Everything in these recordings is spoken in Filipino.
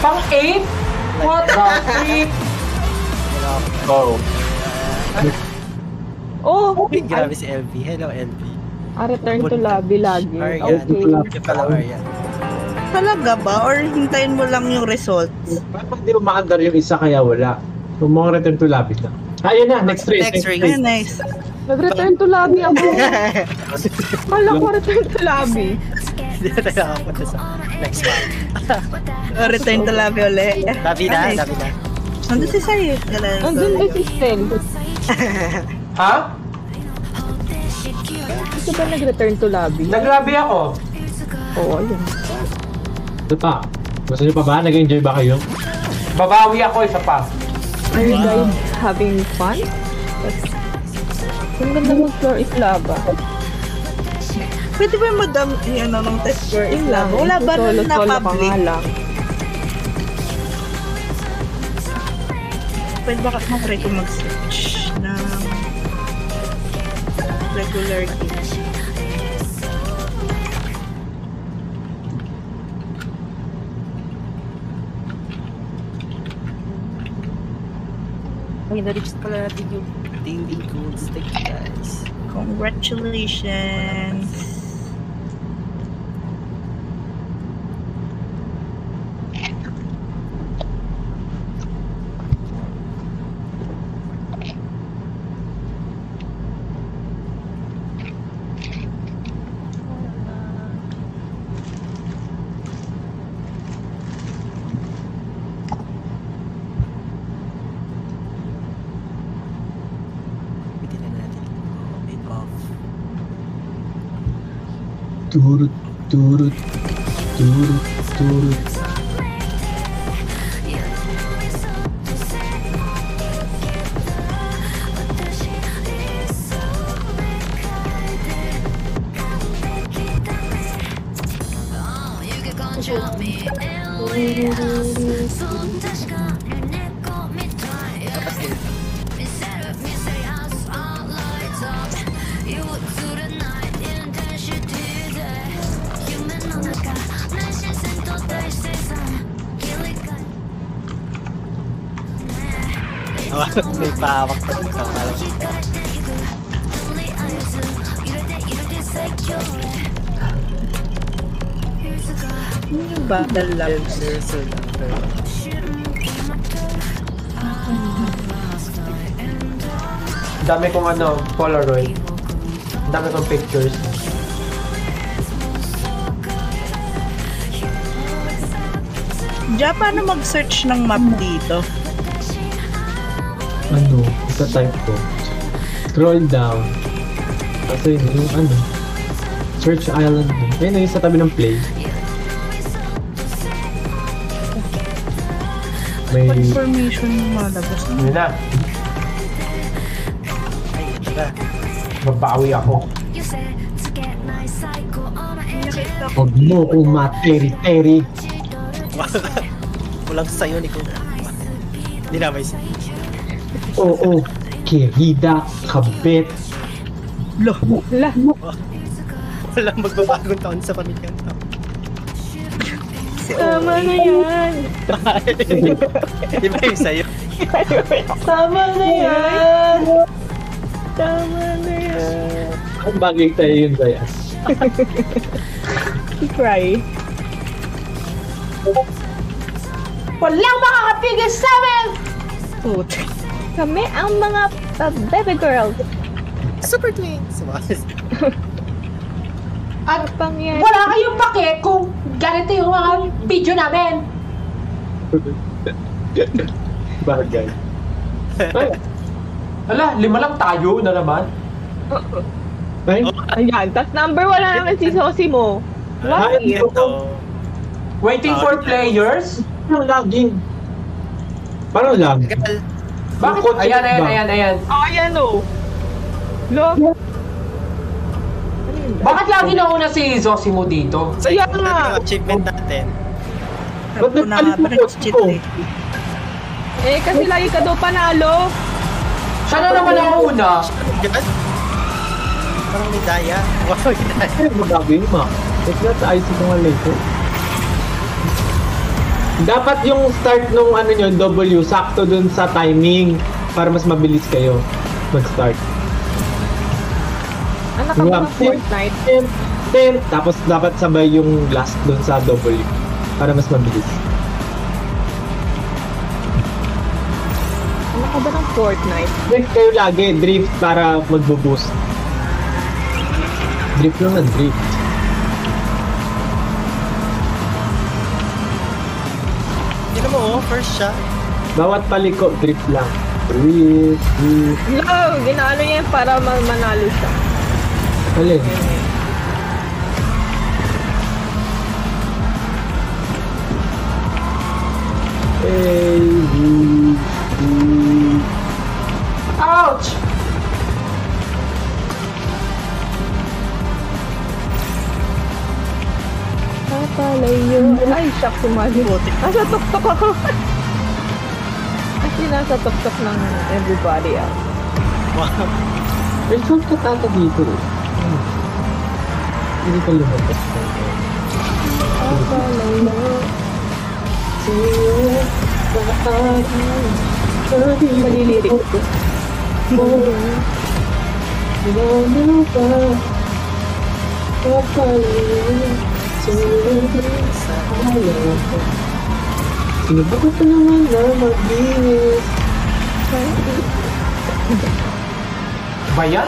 Pang-8? What the freak? Oh. Oh! Grabe si LV. Hello, LV. Return to lobby lagi. Arian. Okay. Pala, Arian. Talaga ba? Or hintayin mo lang yung results? Bakit hindi mo maandar yung isa kaya wala? Kung mga return to lobby na. Ayun na, next race. Next race. Ay, nice. Nag-return to lobby ako. Kala ko return to lobby. Hindi na tayo nakapunta sa next one. Return to lobby ulit. Labi na, Nice. labi na. Nandun si Sai. Andun ba si Stel? Ha? Ito ba nag-return to lobby? Nag-lobby ako. Oo, ayun. Ito pa. Gusto niyo pa ba? Nag-enjoy ba kayo? Babawi ako isa pa. Are you guys having fun? Ang ganda mag-floor is lava. Pwede ba yung madam, yung ng test floor is lava? Wala ba Solo-solo na ka nga public? lang. Pwede ba mag-try ko mag-search ng regular game? Ay, na-reach pala natin yung daily goals. Thank you, guys. Congratulations! Bitin na natin. Bit off. Turut, turut, turut, turut. Tapos din. Oh, may pahawak pa dito sa kalam. Yung battle lab. Seriously lang. Pero Dami kong Polaroid. Dami kong pictures. Diya, paano mag-search ng map dito? Ano? Isa type ko. Scroll down. Kasi yung Search Island. Ayun na yung sa tabi ng play. May... Confirmation yung malabas. Yun na. ay, tara. Babawi ako. Nakita ko. Huwag mo kung materi-teri. Walang sayo ni Kuya. Hindi na may sayo. Oo. Kirida. Kabit. Lo. Lah, Walang magbabagong taon sa pamilyang tao. tama na yan. Iba yung sayo. Tama na yan. Tama na yan. Ang bagay tayo yun, Zaya. Cry. Walang makakapigil sa amin! Puti. Kami ang mga baby girls. Super twins! At Pangyari. wala kayong pake kung ganito yung mga video namin. Bagay. Hala, 5 lang tayo na naman. Ay, Ayan, tas number 1 na naman si Sosimo. Why? Ay, Ito. Waiting for players? parang laging. Parang lag. Bakit? Yung concept ba? Ayan. Oh, ayan o. Look. Bakit lagi nauna si Zosimo dito? So, Kaya yun nga. yung achievement natin. Ba't Ako na nga ba nagpalit nag-cheat ko? eh. Eh, kasi lagi ka daw panalo. Siya na naman ang una. Diyan? Parang may daya. Wow, may daya. Ay, magabi ma. It's not the ice ko nga later. Dapat yung start nung ano nyo, W, sakto dun sa timing para mas mabilis kayo mag-start. Anak ka ba ng Fortnite? Tapos dapat sabay yung last dun sa W para mas mabilis. Anak ka ba ng Fortnite? Drift kayo lagi, drift para magbo-boost. Drift lang na drift. Yun mo, first shot. Bawat paliko, drift lang. Drift. No, ginaano niya yan para manalo siya. Alin? Ouch! Papalayo. Ay, shock sumali. Nasa tuktok ako. Kasi nasa tuktok ng everybody else. Wow. May shortcut ata dito eh. Hindi ka lumabas. Papalayo. Malilirik ko. Sino ba ko naman na magbihis? Ba yan?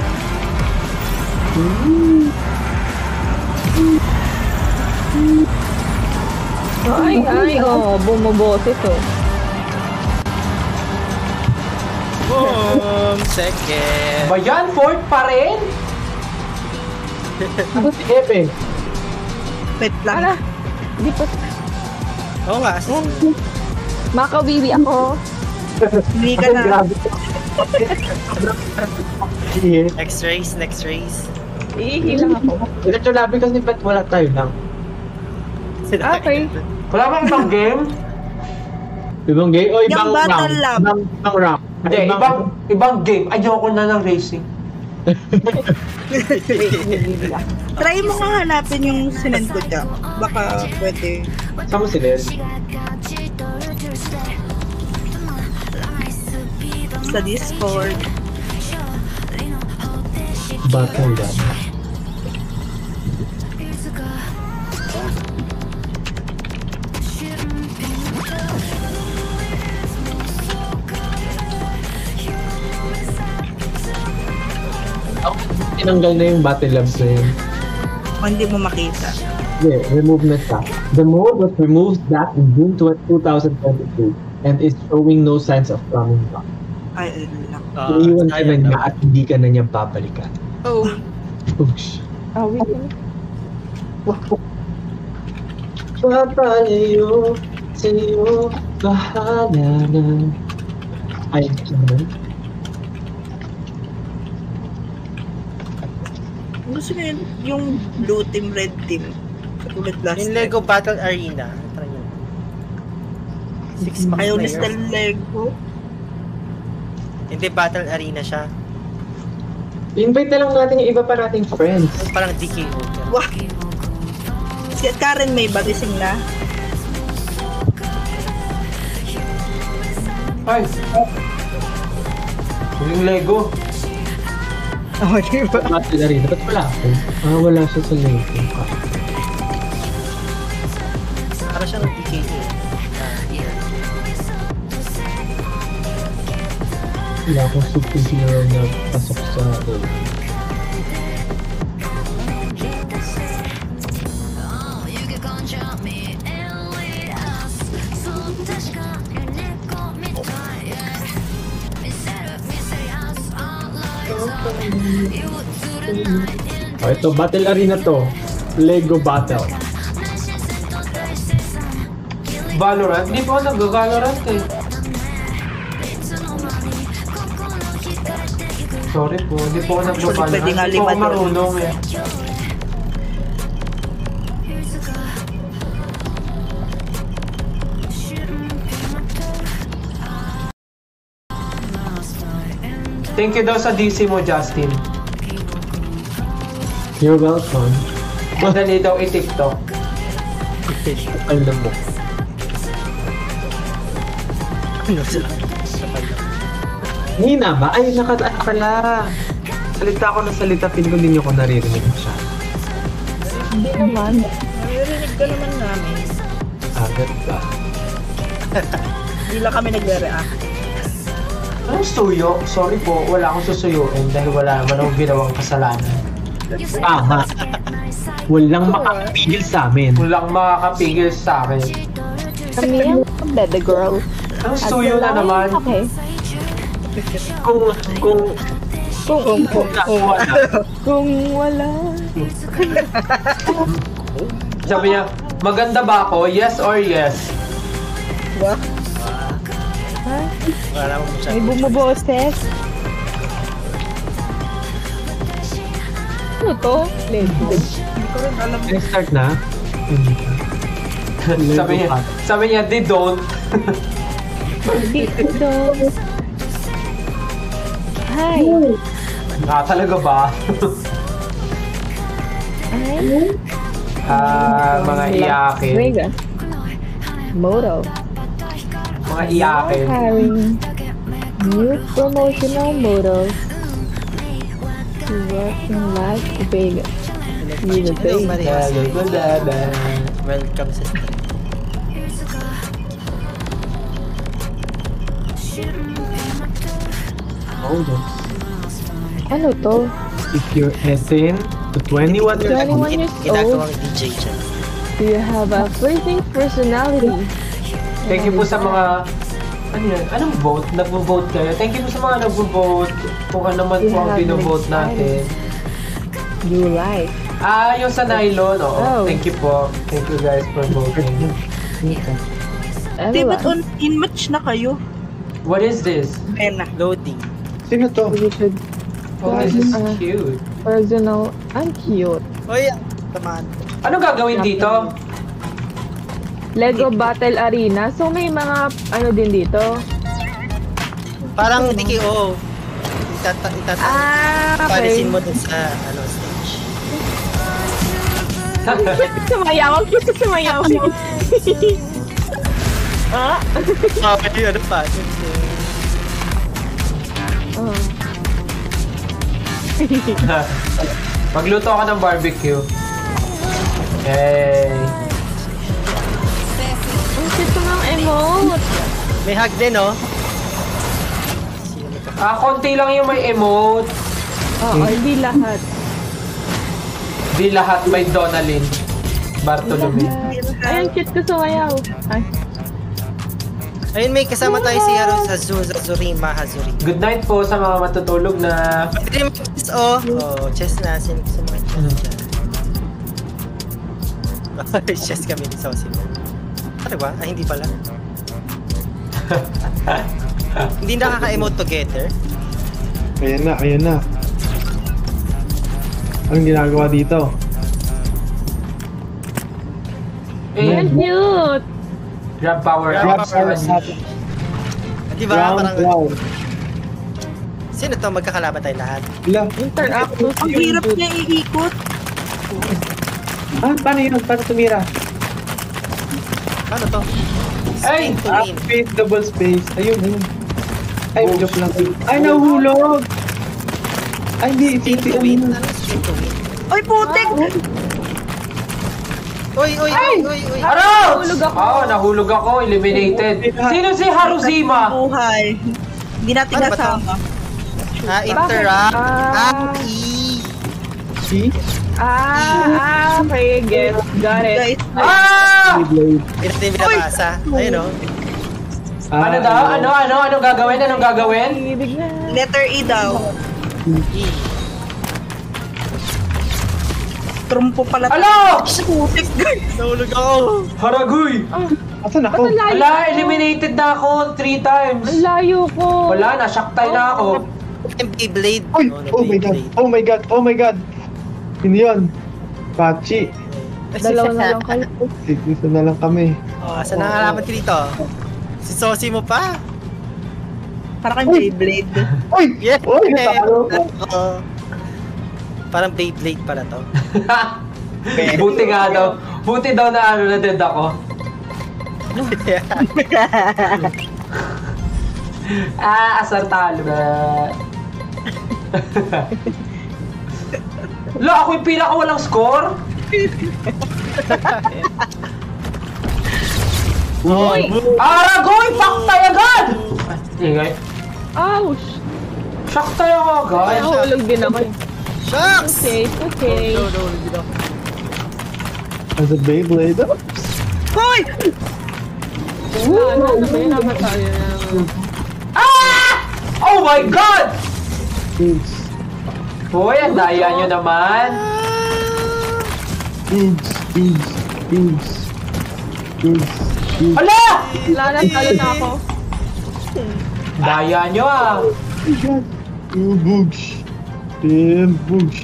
Ay, bumaboses oh. Boom! Second. Ba yan? Fourth pa rin? Ako si Epe. Pet Ala, lang. di pa. Oo nga. Makawiwi ako. Hindi ka na. Grabe. Sige. Next race. Ihilang ako. Diretso labi kasi ba't wala tayo lang? Okay. Wala bang ibang game? Ibang game o ibang Yung battle round? lab. Ibang round. Hindi, ibang game. Ayoko na ng racing. Try mo nga hanapin yung sinend ko dyan. Baka pwede. Saan mo si Ned? Sa Discord. Battle lab. Tinanggal na yung battle labs na yun. O hindi mo makita. Yeah, remove na siya. The mode was removed back in June 2022 and is showing no signs of coming back. Ay, ayun lang. Iiwan ka na niya at hindi ka na niya babalikan. Oh. Oosh. Awit ko na. Papalayo sa'yo, bahala na. Ay, ano? Gusto ko yung blue team, red team. Katulad last Yung time. Lego Battle Arena. Try yun. 6 packs Ayaw na ni yun. Stel Lego. Hindi, Battle Arena siya. Invite na lang natin yung iba pa nating friends. Yung parang DKO. Wah! Si Karen may bagising na. Ay. Yung Lego. Oh, di ba? Battle na rin. Ba't wala ako? Wala siya sa link. Parang siyang DKO. Wala akong superhero na pasok sa akin. Oh, ito, battle arena to. Lego Battle. Valorant? Hindi po ako nag-Valorant eh. Sorry po, hindi po ako nag-Valorant. Pwede nga Hindi po ako lima doon. marunong eh. Thank you daw sa DC mo, Justin. You're welcome. Madali daw i-TikTok. Alam mo. Ano sila? Hina ba? Ay, nakataan pala. Salita ako ng salita, feeling ko din ako naririnig siya. Hindi naman. Naririnig ka naman namin. Agad ba? Hindi lang kami nagre-react. Anong suyo? Sorry po, wala akong susuyuin dahil wala naman akong ginawang kasalanan. Tama. Walang makakapigil sa amin. Walang makakapigil sa akin. Kami ang baby girl. Anong suyo na naman? Okay. Kung wala. Kung wala. Sabi niya, maganda ba ako? Yes or yes? Diba? Wala naman mo siya. May bumuboses. Ano to? Lego. Hindi ko rin alam. Start na? Hindi pa. sabi niya, they don't. Dito. Hi. Talaga ba? Ay. Mga iyakin. Vega. Moto. Mga iyakin. Hiring new promotional models to work in Las Vegas. You the Hello, baby. Maria. Welcome, sister. Hold on. Ano to? If you're 18 to 21 years 21 old, years old. Ginagawang DJ siya. Do you have a pleasing personality? Thank you po sa mga... Ano yan? Anong vote? Nag-vote kayo? Thank you po sa mga nag-vote. Kung ano man po ang binovote natin. You like? Yung sa nylon. Oo. Oh. Thank you po. Thank you guys for voting. Di ba't Everyone. in-match na kayo? What is this? Bena. Loading. sino to? You should Oh, this is Uh, cute. personal and cute. Oy, tamaan. Anong gagawin dito? Lego Battle Arena. So may mga ano din dito. Parang DKO. Okay. Palisin mo dun sa stage. Sumayaw. Gusto sumayaw. Ah? Pwede ano pa. Oh. Magluto ako ng barbecue. Yay! Ang cute ng emote. May hug din, oh. Konti lang yung may emote. Oo, hindi lahat. Di lahat may Donalyn. Bartolome. Ay, ang cute ko sumayaw. Ay. Ayun, may kasama tayo si Hazurima Hazuri. Good night po sa mga matutulog na... Pwede mo chess, oh. Oh, chess na. Sino gusto mo chess dyan? Chess kami ni Sosim. Ano ba? Ay, hindi pala. Hindi nakaka-emote together. Ayan na. Anong ginagawa dito? Eh, Ang cute. grab power Grab up. power up. Di ba? Parang, Round. sino to? Magkakalaban tayo lahat. Ilang? Interact to Ang hirap niya iikot. Paano yun? Paano tumira? Ano to? Ay! Spin to win. Space, double space. Ayun. Ay, joke lang. Ay, nahuhulog! Ay, hindi. Spin to win. Ano spin to win? Ay, putik! Oy! Harap! Nahulog ako. Eliminated. Sino si Haruzima? Buhay. Hindi natin Ano ba to? nasama. Interact. Bakit? See? Okay, get. Got it. Guys, Ah! Hindi natin binabasa. Ayun, oh. Ano daw? Anong gagawin? Anong gagawin? Ibig na. letter E daw. E. Trumpo pala. Ala! Putik, guys. Nahulog ako. Haragoy! Asan ako? Ang layo. Ala, eliminated na ako 3 times. Ang layo ko. Wala na, shocktie na ako. Yung Beyblade. Uy! Oh my god! Oh my god! Oh my god! Hindi yun. Pachi. Dalawa na lang kayo. Dito na lang kami. Oh, asan ang alamat ko dito? Si Sosi mo pa? Para kang Beyblade. Uy! Yeah! Uy! Natalo ko. Oo. Parang Beyblade pala to. Buti nga daw. Buti daw na na dead ako. Asar talo na. Lo, ako yung pinakawalang score? Uy! Aragoy! Paktay agad! Ingay. Ouch! Paktay ako agad. Nahulog din ako. Shucks! Okay. As a Beyblade. Hoy! Ano ba yun? Namatay na. Ah! Oh my God! Boobs. Hoy, ang daya nyo naman. Boobs. Boobs. Boobs. Boobs. Boobs. Hala! Wala na, talo na ako. Daya nyo ah. Boobs. Damn, boobs.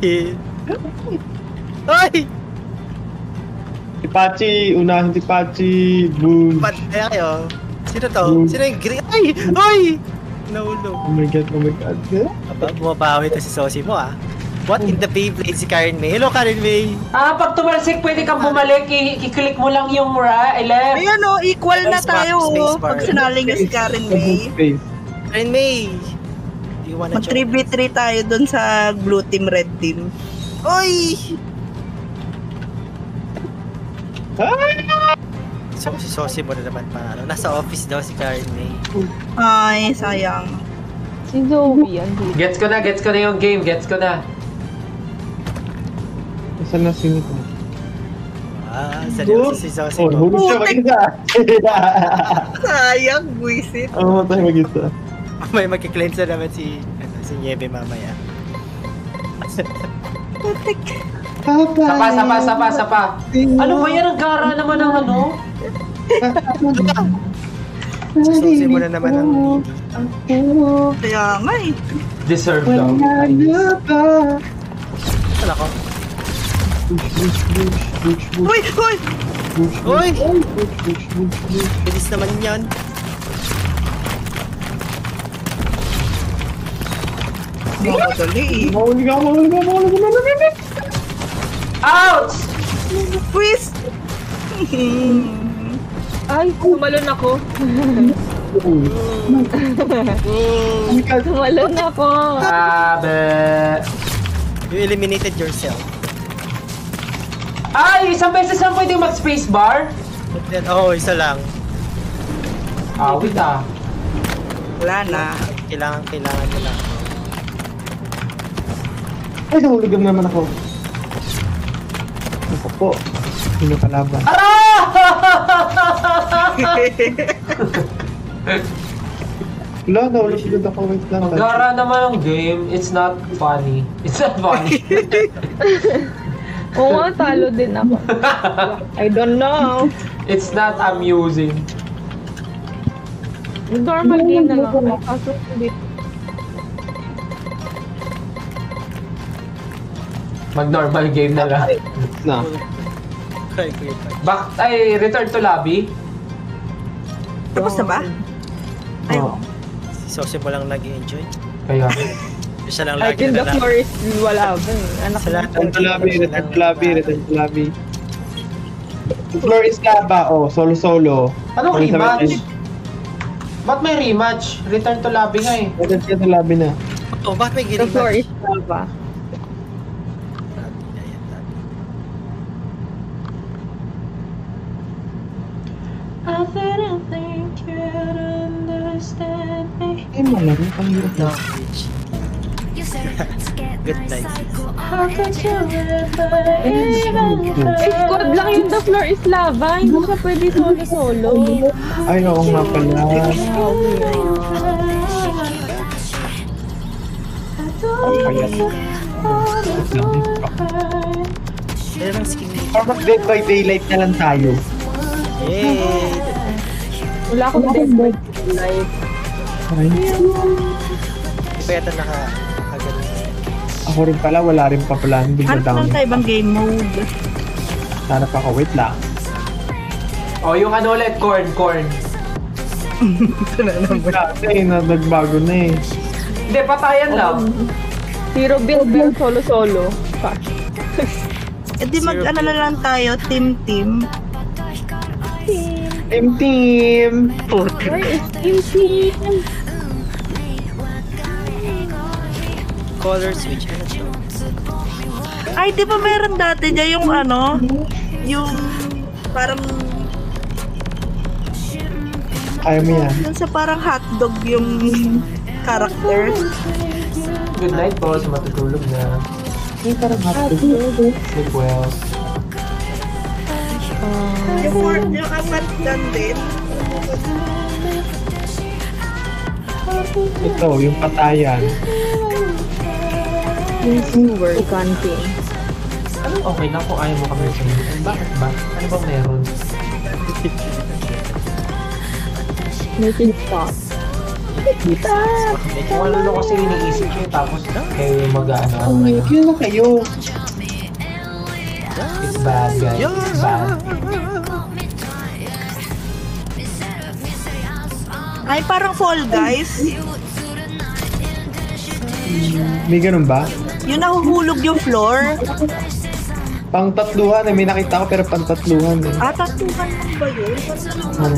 Ay! Si Pachi, unahin si Pachi. Boobs. Patay kayo. Sino to? Sino yung green? Ay! Ay! Nahulog. Oh my God, oh my God. Aba, bumabawi to si Sosi mo ah. What in the Beyblade si Karen May? Hello Karen May! Pag tumalsik, pwede kang bumalik. I-click mo lang yung left. Ayan o, equal na tayo. Spacebar. Pag sinali niya si Karen May. Space. Karen May! Do you wanna Mag join? 3v3 tayo dun sa blue team, red team. Oy! Ah! So, si Sosi mo na naman panalo. Nasa office daw si Karen May. Ay, sayang. Si Zoe, andito. Gets ko na yung game. Gets ko na. Nasaan na sino ko? Seryoso si Sosi Oh, mo. hulog siya mag-isa. Sayang, buisit. Ano tayo mag-isa? May magkiklensya naman si Niebe mamaya. Putik. Sapa. Ano ba yan? Ang gara naman ng ano? Si Sosi mo na naman ang needy. Kaya nga eh. Deserve daw. Wala ko. Uy! Uy! Uy! Bilis naman yan. Makakadali eh. Mahuli ka. Ouch! Quiz! Ay, tumalon ako. Tumalon ako. Abe. You eliminated yourself. Ay, isang beses lang pwede mag-spacebar? But then, isa lang. Wait ah. Wala na. Kailangan nyo lang. Ay, nahuligam naman ako. Ako po. Sino kalaban? Wala, nahuligam ako. Wait lang. Ang gara naman ng game. It's not funny. It's not funny. Oo nga, talo din ako. I don't know. It's not amusing. Normal game na lang ako. Kaso hindi. Mag-normal game na lang. Na. Cry ko yun. Return to lobby. Tapos na ba? Oh. Si Sosi mo lang nag-enjoy. Kaya. Siya lang I lagi think the na floor is wala ba eh. Anak Sa na. lahat Return to lobby, return to lobby, return to lobby. The floor is lava, solo-solo. Anong Ano sa rematch? message? Ba't may rematch? Return to lobby nga eh. Return to lobby na. bakit may The giling floor is lava. I didn't think you'd understand me. Ay, malaro. Ang hirap na. Good night. How could you ever even Squad lang yung the floor is lava. Hindi siya pwede solo-solo. Ay, oo nga pala. Ayun ang skin nito. Or mag-Dead by Daylight na lang tayo. Yay! Wala akong dead by life. Ay, Hindi pa yata nakagaling sa ako rin pala, wala rin pa pala. Hindi ko Hanap down. lang tayo ibang game mode. Hanap ako, wait lang. Oh, yung ano ulit, corn. Kasi nagbago na eh. Hindi, patayan lang. Zero build pero solo-solo. Fuck. E di mag-ano na lang tayo, team. Team! Where is Team? Color switch. Ano to? Ay, di ba meron dati dyan yung ano? Yung parang Ayaw mo yan. yung sa parang hotdog yung character. Good night po sa matutulog na. Ay, parang hotdog. Sleep well. Yung apat dyan din. Ito, yung patayan. Viewer content. Anong okay na kung ayaw mo kami sumunod? Bakit ba? Ano bang meron? Making stop. Kung ano na kasi iniisip ko tapos kayo mag-ano ngayon. Yun na kayo. It's bad guys, it's bad. Ay, parang Fall Guys. May ganun ba? Yung nahuhulog yung floor. Pang tatluhan eh. May nakita ko pero pang tatluhan eh. Ah, tatuhan lang ba yun? Ano?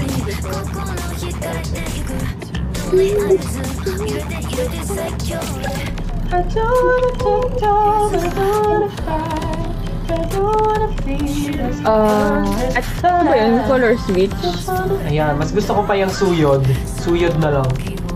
At ano ba yun? Color switch? Ayan, mas gusto ko pa yung suyod. Suyod na lang.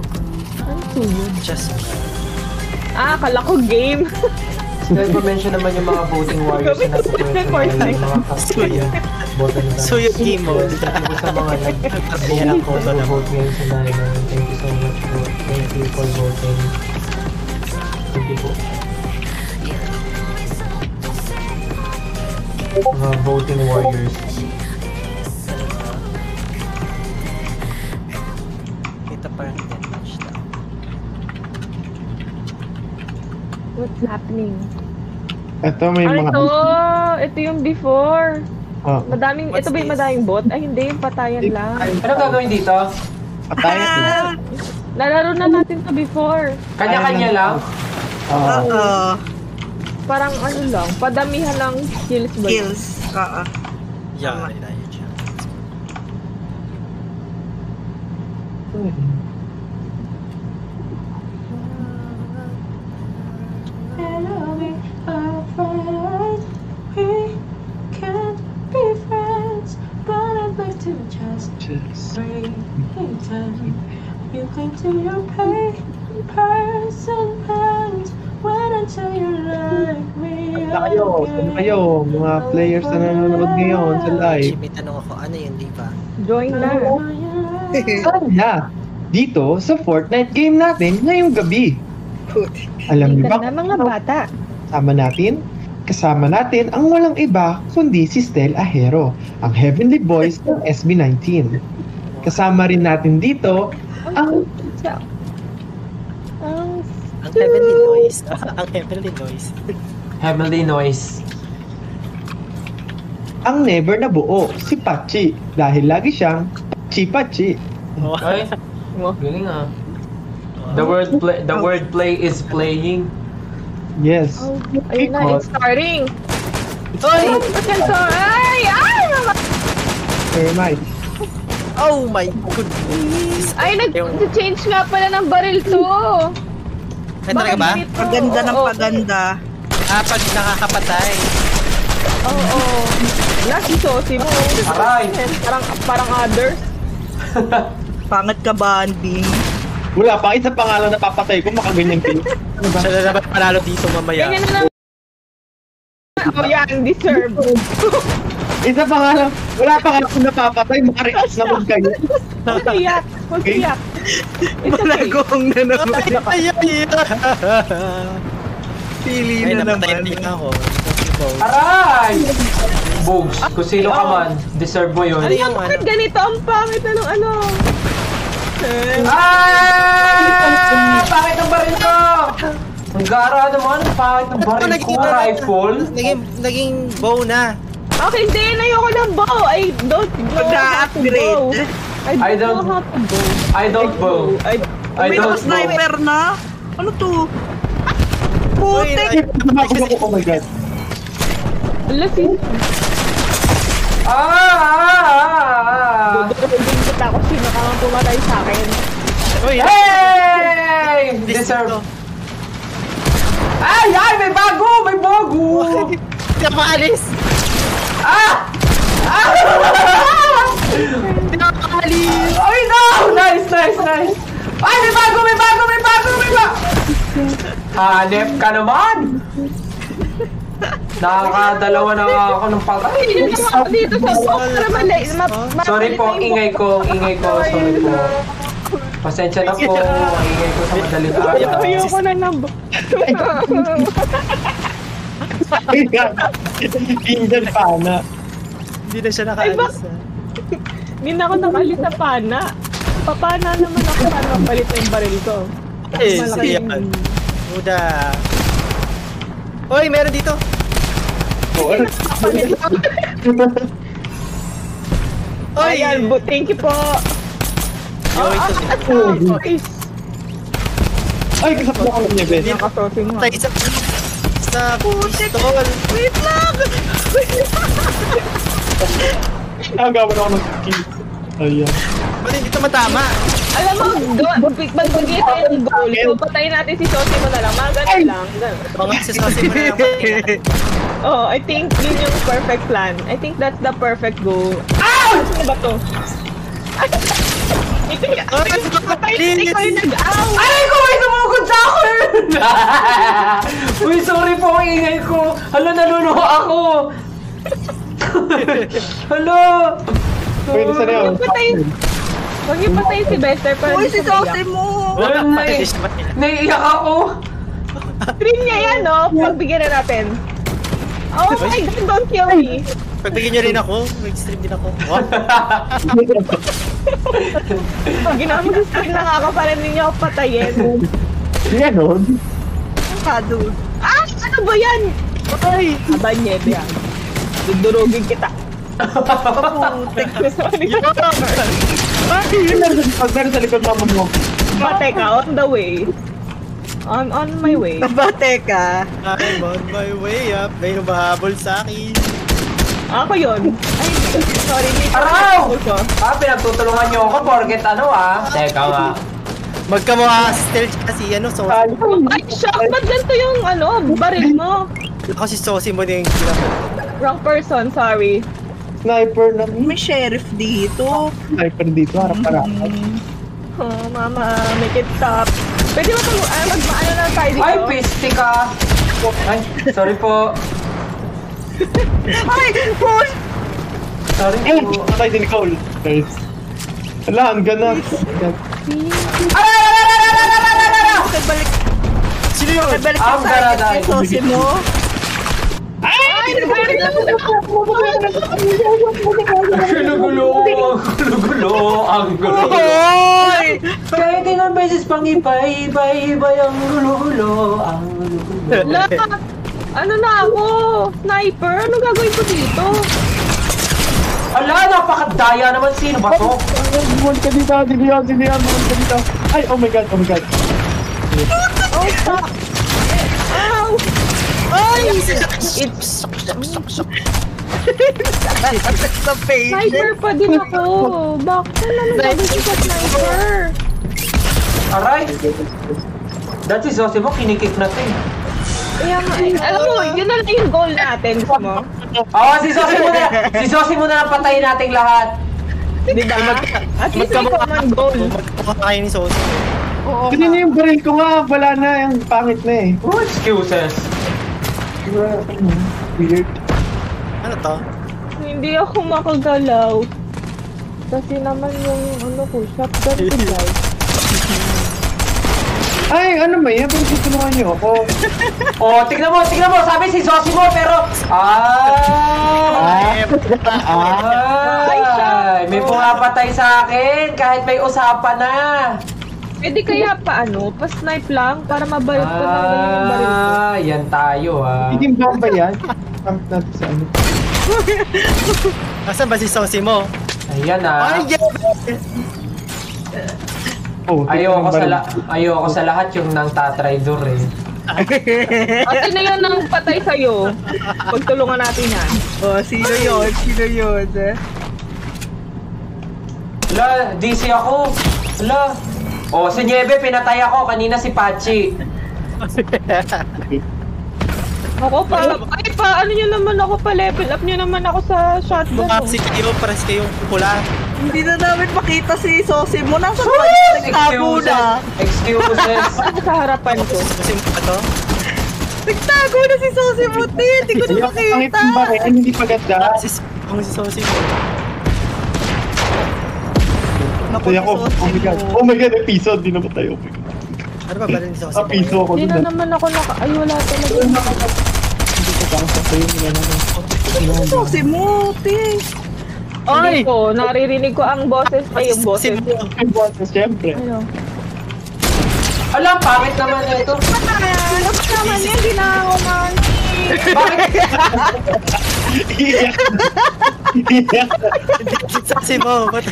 Just Kala ko game. Dahil pa-mention naman yung mga voting warriors na nasa-personal, yung mga custom vote na So yung game mode. Thank you sa mga nag-vote ngayon sa Niner. Thank you so much po. Thank you for voting. Thank you po. Mga voting warriors. Ito parang deathmatch na. What's happening? Ito may mga... Ito yung before. Oh, Madaming, ito ba yung madaming bot? Ay, hindi, yung patayan lang. Ano gagawin dito? patayan lang. Nalaro na natin to before. Kanya-kanya lang? Oo. Parang ano lang, padamihan lang skills ba yun? Kills. Oo. Yeah, yun siya. You cling to your person and wait until you're like me. Saan kayo? Mga players na nanonood ngayon sa live. May tanong ako, ano yun, di ba? Join na. Saan na? Dito sa Fortnite game natin ngayong gabi. Alam niyo ba Na mga bata. Kasama natin ang walang iba kundi si Stel Ahero, ang Heavenly Boys ng SB19. Kasama rin natin dito ang Ang heavenly noise. Ang heavenly noise. Heavenly noise. ang never na buo, si Pachi, dahil lagi siyang Chi-Pachi. Ay, galing ah. The word play is playing. Yes. Ayun na, it's starting. Ay! Ay! Very nice. Oh my goodness. Ay, nag-change nga pala ng baril to. Ay, talaga ba? Paganda ng paganda. Pag nakakapatay. Oo. Lagi sosi mo. Aray! Parang others. Pangat ka ba, Andy? Wala pa, isa pangalan na papatay ko, makaganyan kayo. Siya na dapat panalo dito mamaya. Ganyan na lang. Oh, yan, deserve. Isa pangalan, wala pa nga kung napapatay, makareact naman kayo. Huwag iyak. Huwag iyak. It's okay. Malagong na naman. Ay, Pili ay, na napatay naman. din ako. Aray! Bogs, kung sino ka man, deserve mo yun. Ano yung Bakit ganito? Ang pangit na nung ano. Ah! Pangit ang baril ko! Ang gara naman, ang pangit ang baril ko. Rifle? Naging bow na. Okay, hindi. Ayoko ng bow. I don't know how to bow. I don't know how to bow. I don't bow. I May don't bow. sniper na? Ano to? Putik! Oh my god. Lasing. Dudurugin kita kung sino ka mang pumatay sa akin. Uy, Hey! Deserve. Ay! Ay! May bago! May bago! Hindi ka maalis! Ah! Ah! Hindi ka maalis! Ay, no! Nice, nice, nice! Ay! May bago! May bago! May bago! May bago! Hanep ka naman! Nakakadalawa na ako ng patay. Dito sa box para Sorry po, ingay ko. Sorry po. Pasensya na po. Ingay ko sa madaling araw. Ayoko na ng Angel pana. Hindi na siya nakaalis. Hindi na ako nakalit sa pana. Papana naman ako para mapalit na yung baril ko. Eh, Malaki siya. Muda. Uy, meron dito. Ayan, thank you po. Ay, kasap mo ako niya, Ben. Nakasosing mo. Tayo sa pistol. Wait lang! Ang gawin ako ng kill. Ayan. Ba't hindi ito matama? Alam mo, magbigay tayo ng goal. So, patayin natin si Sosi mo na lang. Mga ganun lang. Mga sasasi mo na lang patayin. Oh, I think yun yung perfect plan. I think that's the perfect goal. Ow! Ano ba to? Ito yung... Patay ko yung nag-ow! Ay ko! May sumugod sa akin! Uy, sorry po ang ingay ko. Hala, nalunuho ako. Hala. Pwede sa niyo. Huwag yung patayin si Bester para Uy, hindi si siya Sosi mo! Naiiyak ako. Stream niya yan, no? Pagbigyan na natin. Oh my God, don't kill me. Pagbigyan niyo rin ako. Mag-stream din ako. Pag ginawa mo sa stream lang ako para hindi niyo ako patayin. Ganon. Kado. Ah! Ano ba yan? Ay! Abanyed yan. Dudurugin kita. Pag meron sa likod mama mo. Teka, on the way. On my way. Babate ka. I'm on my way up. May humahabol sa akin. Ako yun. Ay, sorry. Araw! Pinagtutulungan niyo ako porket ano Teka nga. Magkamukha stealth kasi so Ay, shock! Ba't ganito yung baril mo? ako si Sosi mo din yung kinapit. Wrong person, sorry. Sniper na. May sheriff dito. Sniper dito, harap-harapan. Oh, mama, make it stop. Pwede ba mag-ano na tayo dito? Ay, piste ka. Ay, sorry po. Ay! Push! Sorry Ay, po. patay si Nicole. Guys. Wala, ang gana. Nagbalik. Sino yun? Nagbalik Ang ka daraday. sa Sosi mo. Ay, Gulo-gulo ang gulo. Hoy! Kahit ilang beses pang iba-iba-ibay ang gulo-gulo ang gulo-gulo. La! Ano na ako? Sniper? Ano gagawin ko dito? Ala, napakadaya naman. Sino ba to? Buwan ka dito, buwan ka dito. Ay, oh my god. Oh, fuck! Ow! Ay! It's... Sa face. Sniper pa din ako. Bakit ano gagawin ko sa sniper? Aray! Dati Sosi mo, kinikik na to eh. Kaya nga, alam mo, yun na lang yung goal natin. Gusto mo? Si Sosi muna ang patayin nating lahat. Di ba? At least may common goal. Magkamukha kayo ni Sosi. Oo. Kanina yung baril ko nga, wala na, yung pangit na eh. Oh, excuses. Weird. Ano to? Hindi ako makagalaw. Kasi naman yung ko, shotgun ko daw. Ay, ano ba yan? Pero tutulungan niyo ako. Tignan mo. Sabi si Sosi mo, pero... Ay, may pumapatay sa akin kahit may usapan na. Pwede kaya pa-snipe lang para mabalot ko na yung baril ko. Yan tayo Hindi ba ba yan? Pump natin sa ano. Asan ba si Sosi mo? Ayan Ay, yeah! Oh, ayoko sa lahat yung nang tatraidor eh. At na yan ang patay sa'yo. Pagtulungan natin yan. Oh, sino yun? Hala, DC ako. Hala. Oh, si Niebe, pinatay ako. Kanina si Pachi. Ako pa, ano nyo naman ako pa, level up nyo naman ako sa shotgun. Bumapsi kayo, pares kayong pula. Hindi na namin makita si Sosimo. Nasaan ba? Nagtago na. Excuses. Sa harapan ko. Kasi mo ba to? Nagtago na si Sosimo. Hindi ko na makita. Hindi pa ganda. Ang si Sosi mo. Naku, Kaya si ako, Sosimo. oh my god, may piso. Hindi naman tayo. Oh my god. Ano ba balin ni Sosi Sa mo? piso ako Hindi dun. na naman ako ay wala talaga. Hindi ko parang sasayo nila naman. Sosimo, te. Ay! Ko, naririnig ko ang boses pa yung boses. Ay, boses, syempre. Ano? Alam, pangit naman na ito. Ano ba naman yan? Di na ako man. Bakit? Iyak. Iyak. Sosi mo, ba't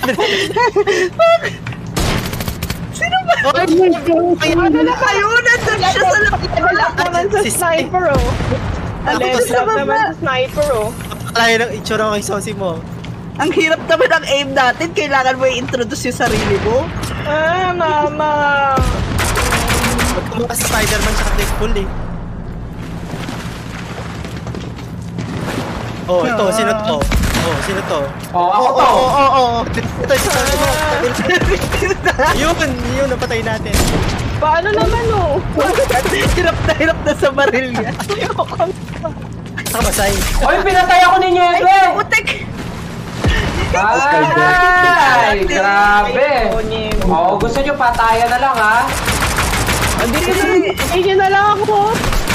Sino ba? Oh my god. Ano na kayo? Ayun, nandun siya sa Level up naman sa sniper, oh. Level up naman sa sniper, oh. Kaya ng itsura kay Sosi mo? Ang hirap naman ang aim natin. Kailangan mo i-introduce yung sarili mo. Ah, mama. Ba't kumaka sa Spider-Man sa Deadpool eh? Oh, ito, sino to? Oh, sino to? Oh, ako to. Ito, isa mo. Yun, napatay natin. Paano naman, oh? Hirap na sa baril niya. Saka masay. Oy, pinatay ako ni Niebe. Utek! Ay, grabe. Oh, gusto nyo patayan na lang, ha? Hindi nyo na lang ako.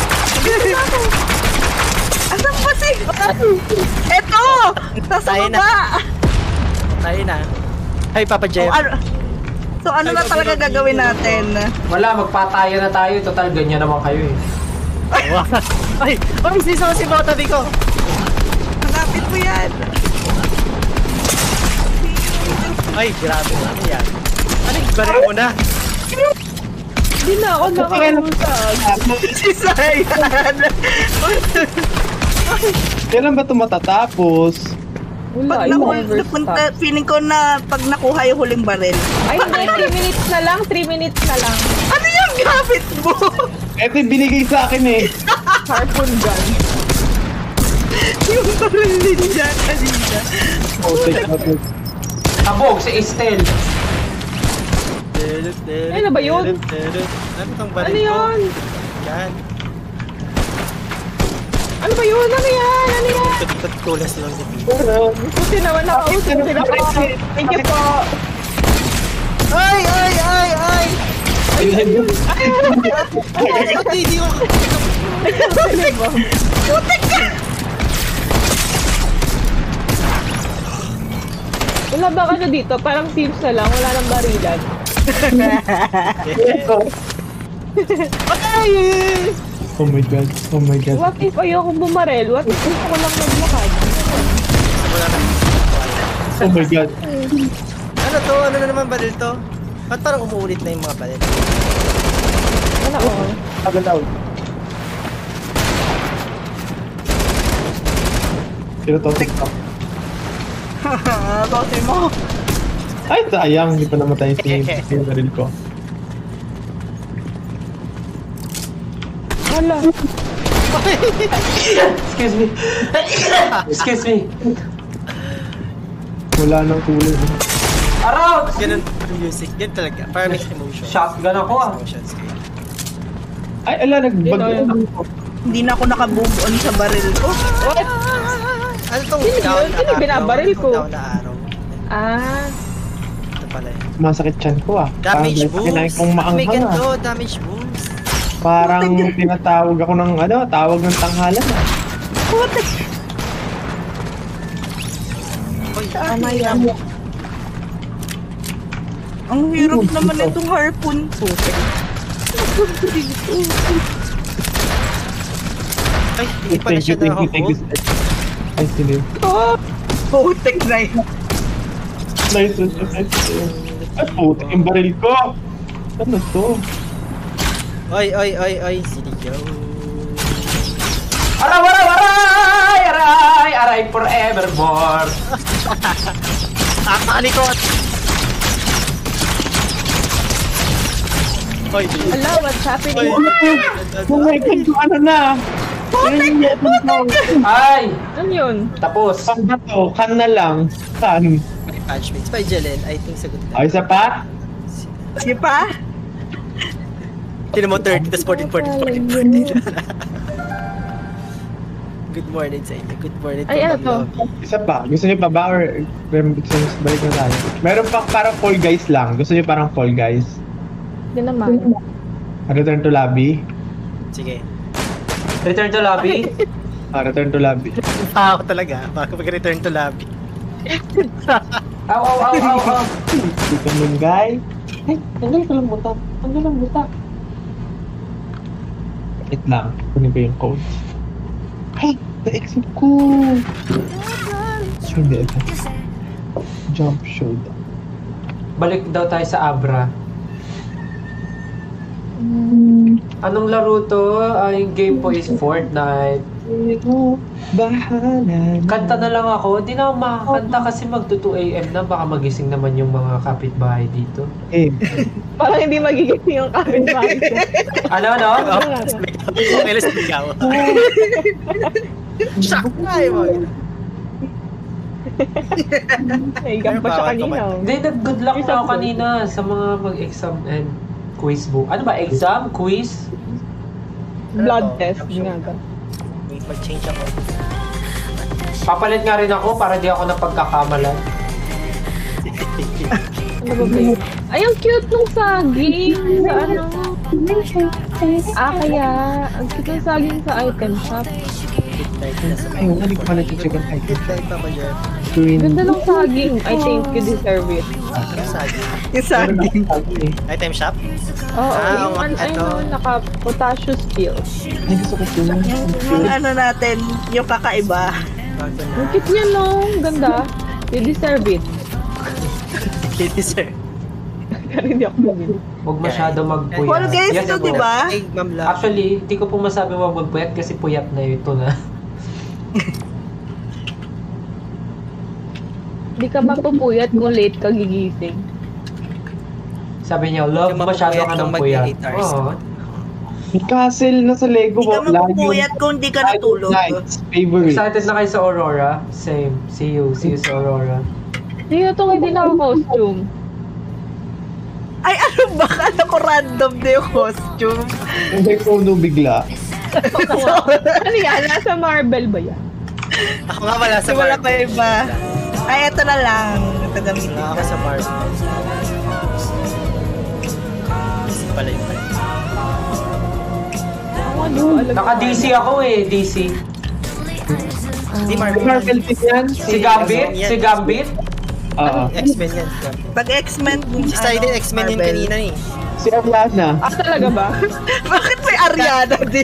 Asan ba si? Eto! Nasa Tayo na. baba! Tayo na. Ay, Papa Jeff. So ano na talaga gagawin natin? Wala, magpatayan na tayo. Total, ganyan naman kayo, eh. Ay, si Sosi mo, tabi ko. Hanapin mo yan! Ay, grabe. Ano yan? Ano yung baril mo na? Hindi na ako nakausap. Si Sayan! Kailan ba ito matatapos? Wala, Pag yung napunta, feeling ko na pag nakuha yung huling baril. Ay, hindi. 3 minutes na lang. 3 minutes na lang. Ano yung gamit mo? Ito yung binigay sa akin eh. Harpoon gun. Yung baril ninja kanina. Oh, take out. Sabog, si Estel. Ano ba yun? Ano tong baril Ano ko? yun? Yan. Ano ba yun? Ano yan? Ano yan? Tulas lang si Pete. Buti naman nakausap sila po. Thank you po. Ay! Hindi ko. Putik ka! Wala ba ano dito? Parang teams na lang. Wala nang barilan. Ay! Oh my god. Oh my god. What if ayokong bumarel? What if gusto ko lang maglakad? Wala na. Oh my god. Ano to? Ano na naman baril to? Ba't parang umuulit na yung mga baril? Ano oh? Agad out. Sino to? TikTok. Bossy mo. Ay, sayang. Hindi pa namatay si baril ko. Wala. Excuse me. Excuse me. Wala nang kulay. Around! Ganun yung music. Ganun talaga. Para mixed emotion. Shotgun ako, ah. Emotions kayo. Ay, ala, nagbag. Hindi na ako nakabubuon sa baril ko. Ano tong Sino down yun? na Sino araw? binabaril ko? Down na araw. Ah. Ito pala yun. Masakit chan ko ah. Damage Parang boost. kinain kong May maanghang ah. ganito. Damage boost. Parang tinatawag ako ng tawag ng tanghalan ah. Putik! Oy, Tama yan. Ang hirap naman itong harpoon. Putik. ay, hindi pala siya na Thank you. Ay, sino yun? Oh! Putik na yun. Nice. Ay, putik yung baril ko. Ano to? Oy, sinigaw. Aray forevermore. Malikot! Hoy, Ala, what's happening? Oh my God, yung ano na. Ayun yung weapon ko. Ay! Ano yun? Tapos. Kan ba to? Kan na lang. Kan. may punch mates. By Jelen, I think sagot na. Ay, isa pa? Sige pa? Tinan mo 30, tas 14. Good morning sa inyo. Good morning Ay, ano to? Isa pa? Gusto niyo pa ba? Or balik na tayo? Meron pa parang Fall Guys lang. Gusto niyo parang Fall Guys? Hindi naman. Return to lobby? Sige. Return to lobby. Return to lobby. Ako talaga. Baka mag-return to lobby. Aw. Dito nun, guy. Ay, tanggal ko lang buta. Tanggal lang buta. Wait lang. Kunin ko yung code. Ay, na-exit ko. Hindi ito. Jump showdown. Balik daw tayo sa Abra. Anong laro to? Yung game po is Fortnite. Bahala. Kanta na lang ako. Di na ako makakanta kasi magto 2 AM na. Baka magising naman yung mga kapitbahay dito. Eh, Parang hindi magigising yung kapitbahay ko. Ano? Okay, let's go. Shock! Ay, mo. Ay, gam pa siya kanina. oh. Hindi, nag-good luck na ako kanina sa mga mag-exam and quiz book. Ano ba? Exam? Quiz? Blood test. Ginaga. Wait, mag-change ako. Papalit nga rin ako para di ako napagkakamalan. Ano ba ba yun? Ay, ang cute nung saging. Sa ano? Kaya. Ang cute nung saging sa item shop. ay, hindi ko pa na-check ang item. Good night, Papa Jeff. Ganda ng saging. I think you deserve it. Ano sabi? Yung saging. Item shop? Oo, yung oo, ito. naka-potassium skills. Ay, gusto ko ito. Yung ano natin, yung kakaiba. Bago Ang na. cute niya, no? Ang ganda. You deserve it. Kitty, sir. Pero hindi ako bumili. Huwag masyado magpuyat. Fall Guys Yes, to, po. di ba? Ay, ma'am lang. Actually, hindi ko po masabi huwag magpuyat kasi puyat na ito na. Hindi ka mapupuyat kung late ka gigising. Sabi niya, love, Yung masyado mapupuyat ka kang ng puyat. mag-8 hours. Oo. May castle na sa Lego. Hindi ka mapupuyat kung di ka natulog. Knights, favorite. Excited na kayo sa Aurora? Same. See you sa Aurora. Hindi na itong hindi naka-costume. Ay, ano ba? Kala ko random na yung costume. Hindi ko bigla. Ano yan? Nasa Marvel ba yan? Ako nga wala sa Wala Marvel. pa iba. Ay, ito na lang. Ito gamitin Wala ako ko. sa Marvel. Kasi pala yung pala. Ako hindi ko alam. Naka-DC ako DC. Di Marvel. Marvel din yan. Si Gambit? Si Gambit? Oo. X-Men yan. Pag X-Men, Si Side X-Men yun Marvel. kanina eh. Si Ariana. Ah, talaga ba? Bakit may Ariana din?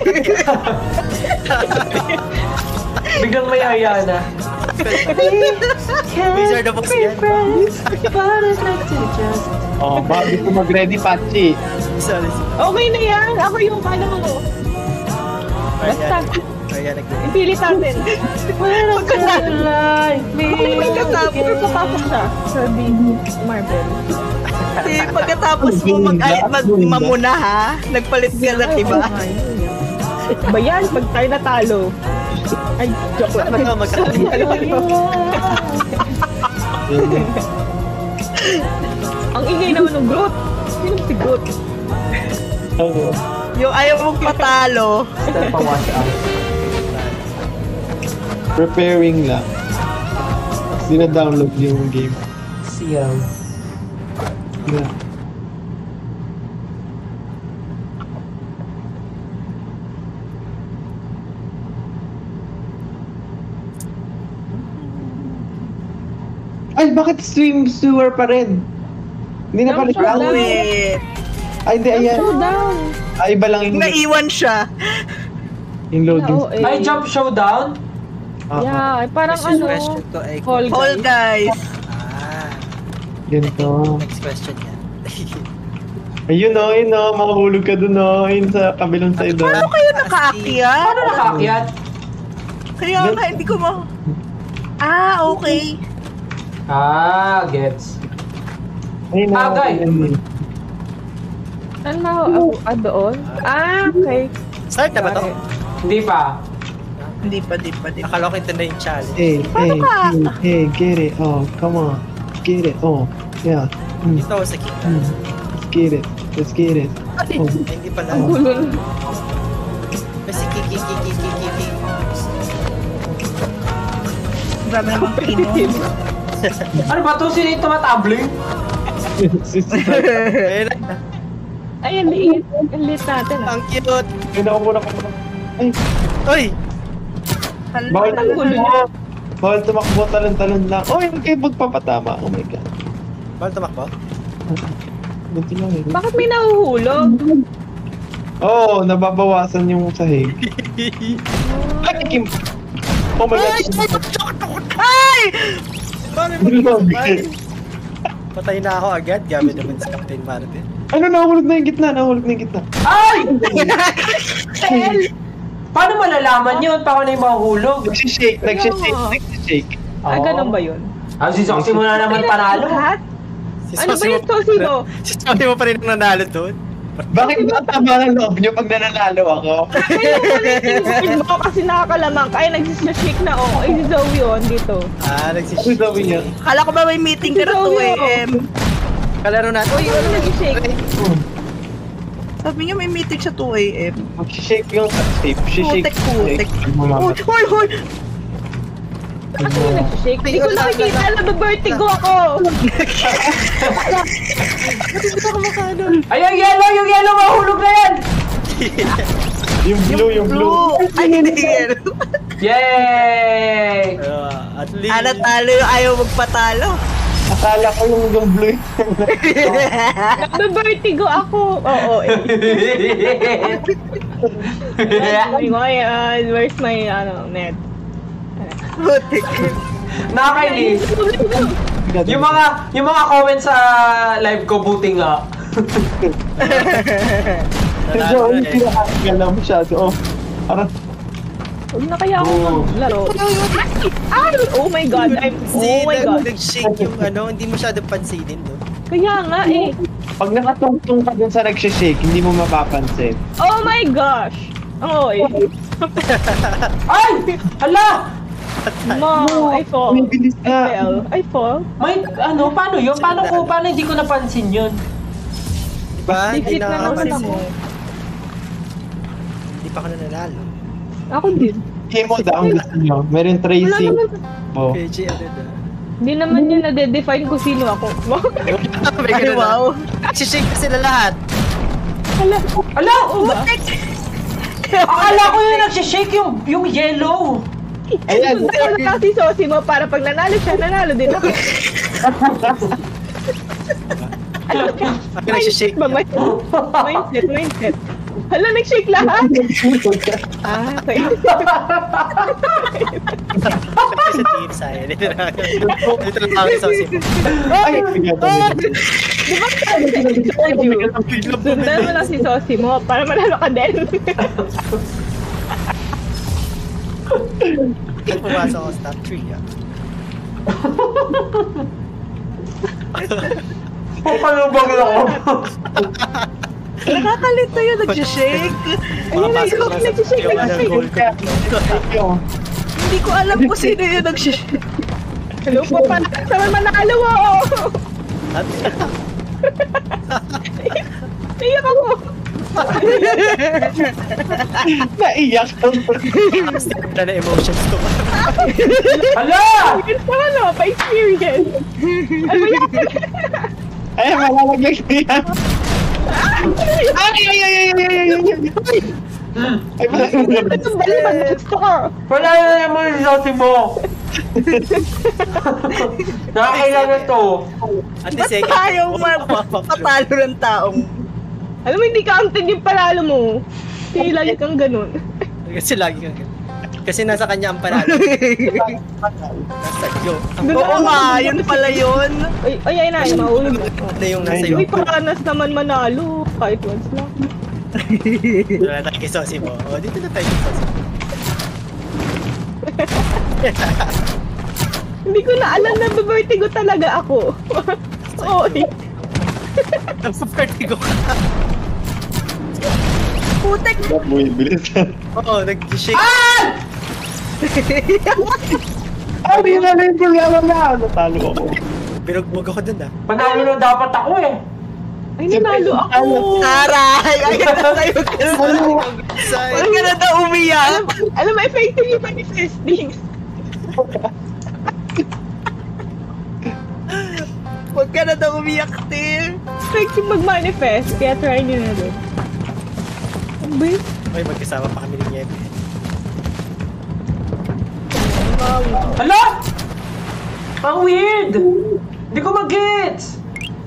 Biglang may Ariana. Wizard of Oz yan. Oh, bago ko mag-ready, Pachi. Sorry. Okay na yan. Ako yung ano. Basta. Ariana Grande. Ipilit natin. Okay, Pagkatapos, papasok siya sa Marvel. pagkatapos mo mamuna ha, nagpalit ka ng iba. Ba yan? Pag tayo natalo. Ay, joke lang. Ang ingay naman ng Groot. Sino si Groot? Oo. Yung ayaw mong patalo. Step pa watch out. Preparing lang. Dina-download yung game. Siyang. Yeah. Ay, bakit stream sewer pa rin? Hindi na pala siya. Wait. Ay, hindi, ayan. Showdown. Ay, iba lang yung, Naiwan siya. yung loading. Oo, eh. Ay, Jump Showdown? Yeah, parang This is ano. question to ay Fall All Guys. guys. Ganito. Next question yan. Ayun o, yun o. Makahulog ka dun o. Yun sa kabilang side o. Paano kayo nakaakyat? Paano nakaakyat? Kaya nga, hindi ko Ah, okay. Gets. Ayun o. Agay. Saan na ako? Doon? Okay. Start na ba to? Hindi pa. Hindi pa. Akala ko ito na yung challenge. Hey, get it. Oh, come on. Get it. Oh, yeah. Dito ako sa kita. Let's get it. Ay, Oh. hindi pala. Kasi kiki. Marami namang pino. Ano ba to? Sino yung tumatabling? Ayun na. Ay, ang liit. Ang liit natin. Ang cute. Muna. Ay, Uy! bawal Ang gulo niya. Bawal tumakbo, talon-talon lang. Oh, yung kayo magpapatama. Oh my God. Bawal tumakbo? Ganito lang eh. Bakit may nahuhulog? Oh, nababawasan yung sahig. Ay, Kim! Oh my God! Ay! Bakit Grabe. Patay na ako agad. Gamit naman si Captain Martin. Ano, nahulog na yung gitna. Ay! Paano malalaman yun? Paano yung mahulog? Nagsishake. Ganun ba yun? Si Soxy mo na naman panalo. Lahat? Si Ano ba Sosi yung Sosi mo? Si Sosi mo pa rin ang nanalo doon. Bakit ba tama ng loob nyo pag nananalo ako? Kaya mo kasi nakakalamang ka. Ay, nagsishake na ako. Ay, si Zoe yun dito. Ano Nagsishake. sabi niya? Kala ko ba may meeting ka na 2 AM? Kalaro natin. Uy, ano nagsishake? Sabi niya may meeting siya 2 AM. Magsishake yung tape. Shishake. Putek. Hoy! Ano yung nagsishake? Hindi ko nakikita. Nababertigo ako. Ay, yung yellow mahulog na yan! Yung blue. Blue! Ay, hindi yan. Yay! At least. Talo yung ayaw magpatalo. Akala ko yung blue. Nababertigo ako. Oo, where's my, net? Putik. Nakakainis. Yung mga comments sa live ko, buti nga. Nanalo na eh. Pinakakagala masyado. Oh, parang Huwag na kaya ako maglaro. Ay! Oh my God! Nag-shake yung hindi masyado pansinin, no? Kaya nga eh. pag nakatungtong ka dun sa nagsishake, hindi mo mapapansin. Oh my gosh! Oy! Ay! Hala! Mom, I fall. May bilis na. I fall. May, paano yun? Paano hindi ko napansin yun? Diba? Hindi Defeat na naman nakapansin. ako. Hindi pa ako nanalo. Ako din. Chemo down gusto nyo. Meron Wala tracing. naman. Oh. PG, ano na. Hindi naman yun nade-define kung sino ako. May Ay, ganun na. wow. Nagsishake na sila lahat. Hala! Hala! Putik! Akala ko yung nagsishake yung yellow. Ayan. Sundan ko lang si Sosi mo para pag nanalo siya, nanalo din ako. Ako nagsishake. Mindset. Hala, nag-shake lahat. Okay. Kasi team saya. Dito lang ako sa Sosi mo. Ay, pagkatapos. Di ba sabi sa interview? Sundan mo lang si Sosi mo para manalo ka din. Pumasok ako sa top 3, Pakalubagin ako. Nakakalito yun, nagsishake. Makapasok Ayun, lang sa nagsishake, yung nagsishake. goal ko. Hindi ko alam kung sino yun nagsishake. Hello po, paano naman manalo mo? At Iyak ako. Naiyak ka. wala na emotions ko. Hala! Paano? Pa-experience. Ano ba yan? Ay, malalaglag na yan. Ay! Ay, malalaglag. Anong baliban? Gusto ko. Wala na naman yung Sosi mo. Nakakailangan to. At Ba't the second, ayaw magpatalo ng taong? Alam mo, hindi counted yung panalo mo. Hindi lagi kang ganun. Kasi lagi kang kasi nasa kanya ang panalo. Nasa iyo. Oo nga, yun pala yun. Ay, mahulog. Na yung nasa iyo. Uy, paranas naman manalo. Kahit once lang. Wala tayo kay Sosi mo. O, dito na tayo kay Sosi mo. Hindi ko na alam na vertigo talaga ako. Oy. Vertigo ka. putek! Bumibilis. Oo, nag-shake. Ay, hindi na yung problema na. Natalo ako. Binugbog ako dun ah. Panalo na dapat ako eh. Ay, nanalo ako. Aray! Ay, ganda sa'yo. Huwag ka na daw umiyak. Alam mo, effective yung manifesting. Huwag ka na daw umiyak, Tim. Effective mag-manifest, kaya try nyo na din. Ano ba yun? Ay, magkasama pa kami ni Yemi. Hala! Ang weird! Hindi ko mag-gets!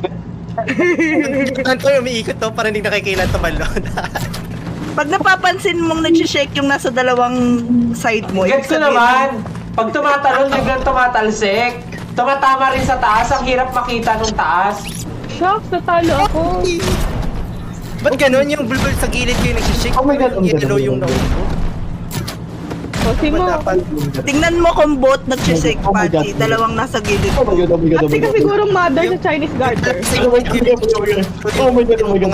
Tanto yung umiikot to, parang hindi nakikailan tumalon. Pag napapansin mong nag-shake yung nasa dalawang side mo, Gets ko naman! Pag tumatalon, biglang tumatalsik. Tumatama rin sa taas, ang hirap makita nung taas. Shucks, natalo ako. Ba't ganun yung bulbul sa gilid ko yung nagsishake? Oh my God, oh my God, Yellow oh my yung God. nose ko. Kasi mo, tingnan mo kung both nag-shake, Oh my God. Pachi. Dalawang nasa gilid Oh my God, oh my God, oh kasi my ka God. siguro mother sa Chinese garter. Oh my God, oh my God, oh my God, oh my God, oh my God, oh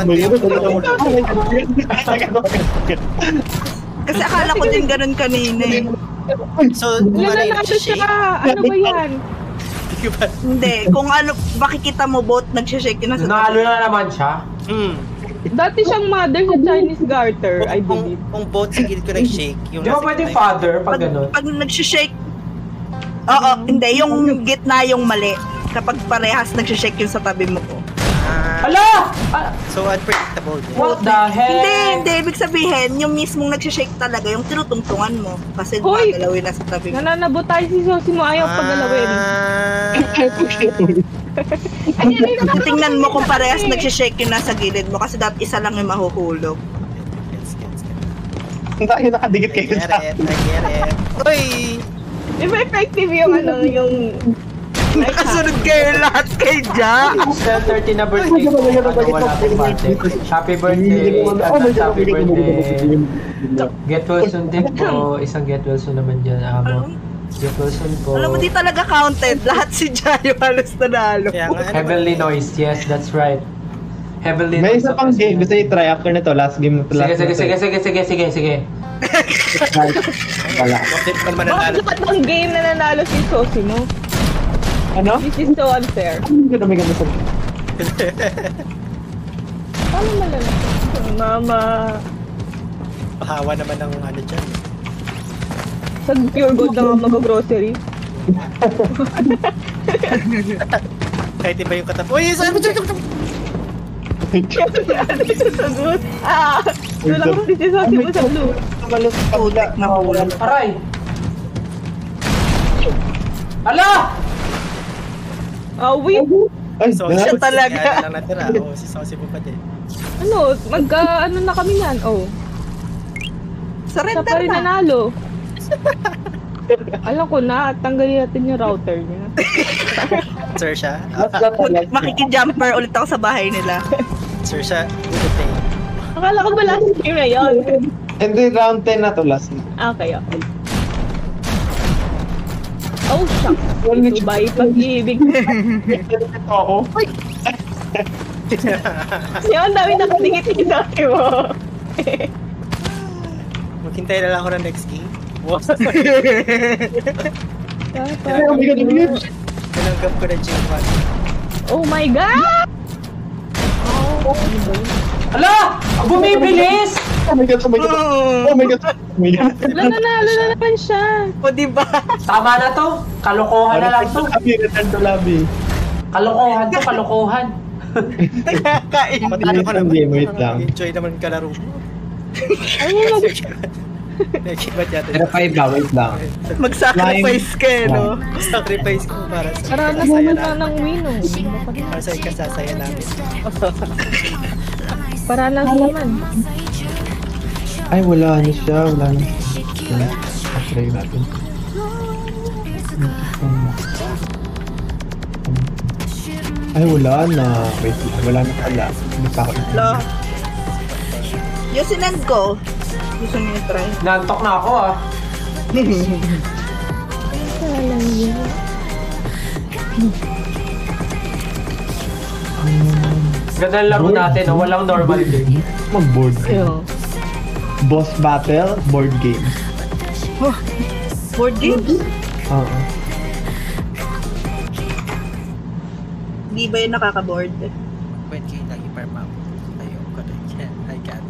my God, oh my God. Kasi akala ko din ganun kanina eh. So, kung ano yung Nanalo nagsishake, siya! Ano ba yan? di ba? Hindi, kung ano, makikita mo both nag-shake yung nasa Nalo na naman siya. Dati siyang mother sa Chinese garter, I believe. Kung both sa gilid ko nag-shake, yung Di ba nasa pwedeng gitna- father pag gano'n? Pag nag-shake, oo, hindi, yung gitna yung mali. Kapag parehas nag-shake yung sa tabi mo ko. Hala! Ah, So, unpredictable din. what the heck? Hindi, ibig sabihin, yung mismong nag-shake talaga, yung tinutungtungan mo. Kasi Hoy! magalawin na sa tabi mo. Nananabot tayo si Sosimo, ayaw paggalawin. Tingnan mo kung parehas nag-shake yung nasa gilid mo kasi dapat isa lang yung mahuhulog. Ang dahil nakadikit I kayo get sa it, I get it. Uy! Di ba effective yung ano, yung... Nakasunod kayo lahat kay Ja. Still 13 na birthday ko. Ano, wala akong birthday. Happy birthday! Advance happy birthday! Get well soon din po. Isang get well soon naman dyan, amo. Get well soon po. Alam mo, di talaga counted. Lahat si Ja yung halos nanalo. Kaya nga, ano Heavenly ba? Noise. Yes, that's right. Heavenly May Noise. isa pang game. Gusto i-try after nito. Last game na to. Sige. Wala. Bakit pa naman Bakit nanalo? lahat ng game na nanalo si Sosimo? Ano? This is so unfair. Ang ganda may ganda sa... Paano malala? Mama... Pahawa naman ng ano dyan. Sa pure gold na mag-grocery. Kahit iba yung katap. Uy, saan mo dyan? Sagot. Doon lang si Sosimo sa blue. Putik na hula. Aray! Hala! Wait. Ay, So, Siya nanalo. talaga. Kaya lang natira. Oo, si Saucy mo pa din. Ano? Ano na kami yan? Oh. Siya pa Surrender rin na. nanalo. Alam ko na, tanggalin natin yung router niya. Sir siya. Makikijumper ulit ako sa bahay nila. Sir siya. Good day. Akala ko ba last game na yun? Hindi, round 10 na to last na. Okay. Oh, shucks. Ito ba ipag-ibig? Ito ako. Yan, ang dami nakadikit yung sabi mo. Maghintay na lang ako ng next game. Wow. Ay, oh my God, oh my God. Tinanggap ko na J1. Oh my God! Hala! Bumibilis! Oh my God, oh my God. Oh my God. Oh my God. Nanalo na naman siya. O diba? Tama na to. Kalokohan na lang to. Return to lobby. Kalokohan. Nakakain. Patalo ko naman. Hindi, wait lang. Enjoy naman kalaro mo. Ano mag... Nakikibat yata. Pero 5 ba, wait lang. Mag-sacrifice ka, no? Sacrifice ko para sa Paranas kasaya naman na namin. ng win, oh. Para sa ikasasaya namin. Paranas naman. Ay, wala na siya. Wala na siya. Try natin. Ay, wala na. Wait lang. Wala na pala. Hindi pa ako. Lo. Yung sinend ko. Gusto niyo try. Nantok na ako ah. Ganda ng laro natin, oh. Walang normal game. Mag-board. Ayun. boss battle, board games. Board games? Oo. Hindi ba yun nakaka-board? When kayo lagi parmam. Ayun ko na yan. I can't.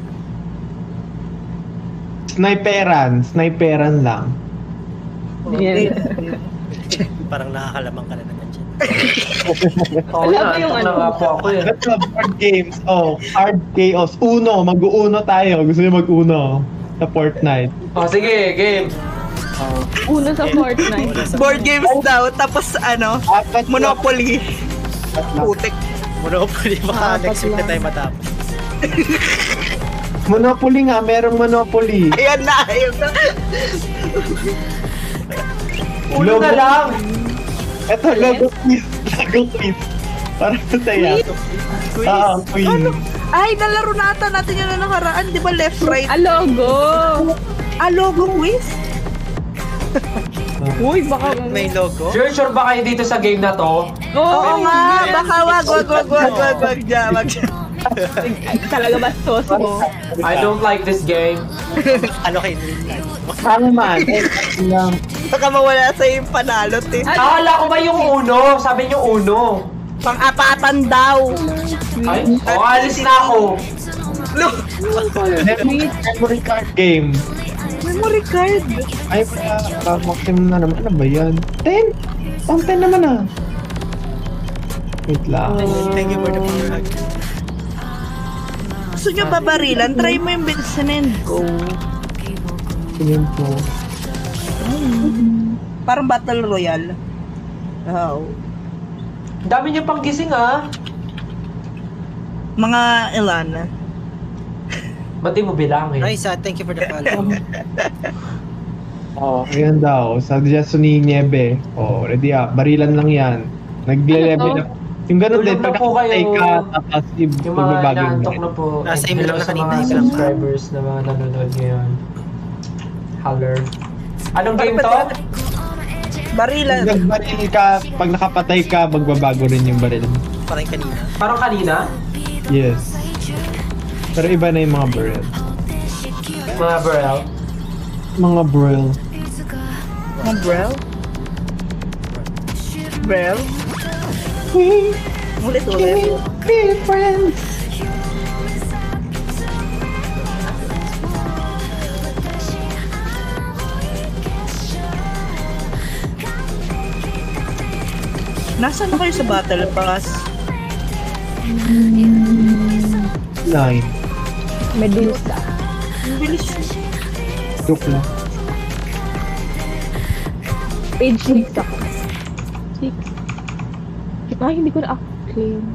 Sniperan lang. Yes. Parang nakakalamang ka na naman dyan. Oo, Wala ba yung na nga po ako eh. That's the board games. Oh, Hard Chaos. Uno. Mag-uuno tayo. Gusto niyo mag-uno sa Fortnite. Oh, sige, game. Uno sa Fortnite. Board games daw, tapos Apat Monopoly. Putik. Monopoly, baka Apat next week na lang. tayo matapos. Monopoly nga. Merong Monopoly. Ayan na. Ulo na lang. Ito, logo quiz. Logo quiz. Para masaya. Quiz? Oo, quiz. Ay, nalaro natin yun na nakaraan. Di ba left, right? Logo. Logo quiz? Uy, baka... May logo? Sure ba kayo dito sa game na to? Oo nga. Baka wag. Wag. Talaga bastos mo. I don't like this game. Ano kayo nilin? Ano man? Lang. Baka mawala sa'yo yung panalot eh. Akala ko ba yung uno? Sabi niyo uno. Pang-apatan daw. Ay, alis na ako. Memory card game. Memory card. Ay, pala, maximum na naman. Ano ba yan? 10? Pang 10 naman ah. Wait lang. Thank you for the plug. Gusto nyo babarilan? Try mo yung Vincent Go. Tingin po. Parang Battle Royale. Wow. Dami niyo pang gising ah. Mga ilan? Ba't di mo bilangin? Nice, thank you for the follow. Oh, ayan daw. Suggest ni Niebe. Oh, ready ah. Barilan lang yan. Nagle-level Ano up. Yung ganun din, Tulog na pag po nakatay kayo. ka, tapos Yung mga ibabagay mo. inaantok na po. Nasa email Hello lang sa kanina, mga ikaw lang. subscribers na mga nanonood ngayon. Holler. Anong game to? Barilan. Nagbaril ka, pag nakapatay ka, magbabago rin yung baril. Parang kanina. Parang kanina? Yes. Pero iba na yung mga baril. Mga barrel. Mga baril. Mga Brel? Brel? Ulit. Be friends. Nasaan na kayo sa Battle Pass? 9. Medusa. Ang bilis. Joke lang. Page 6 ako. 6. Ay, hindi ko na claim.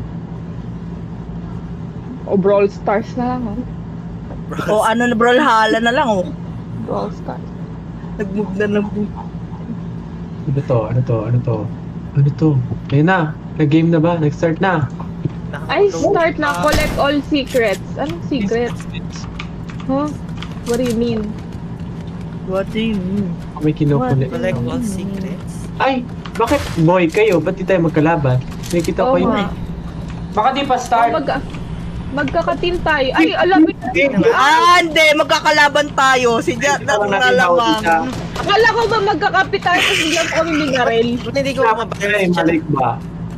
O Brawl Stars na lang, oh. O ano na Brawlhalla na lang, oh. Brawl Stars. Nag-move na nag-move. Ano to? Ayun na. Nag-game na ba? Nag-start na. Ay, start na. Collect all secrets. Anong secrets? Huh? What do you mean? What do you mean? May kinukulit. Collect all secrets. Ay! Bakit boy kayo? Ba't di tayo magkalaban? May kita Oo ko yun. nga. Baka di pa start. Magkakatin tayo. Ay, alam mo. Hindi. Magkakalaban tayo. Si Jat na nalamang. Akala ko ba magkakapit tayo kasi biglang kami binaril. Hindi ko Ay, malik ba?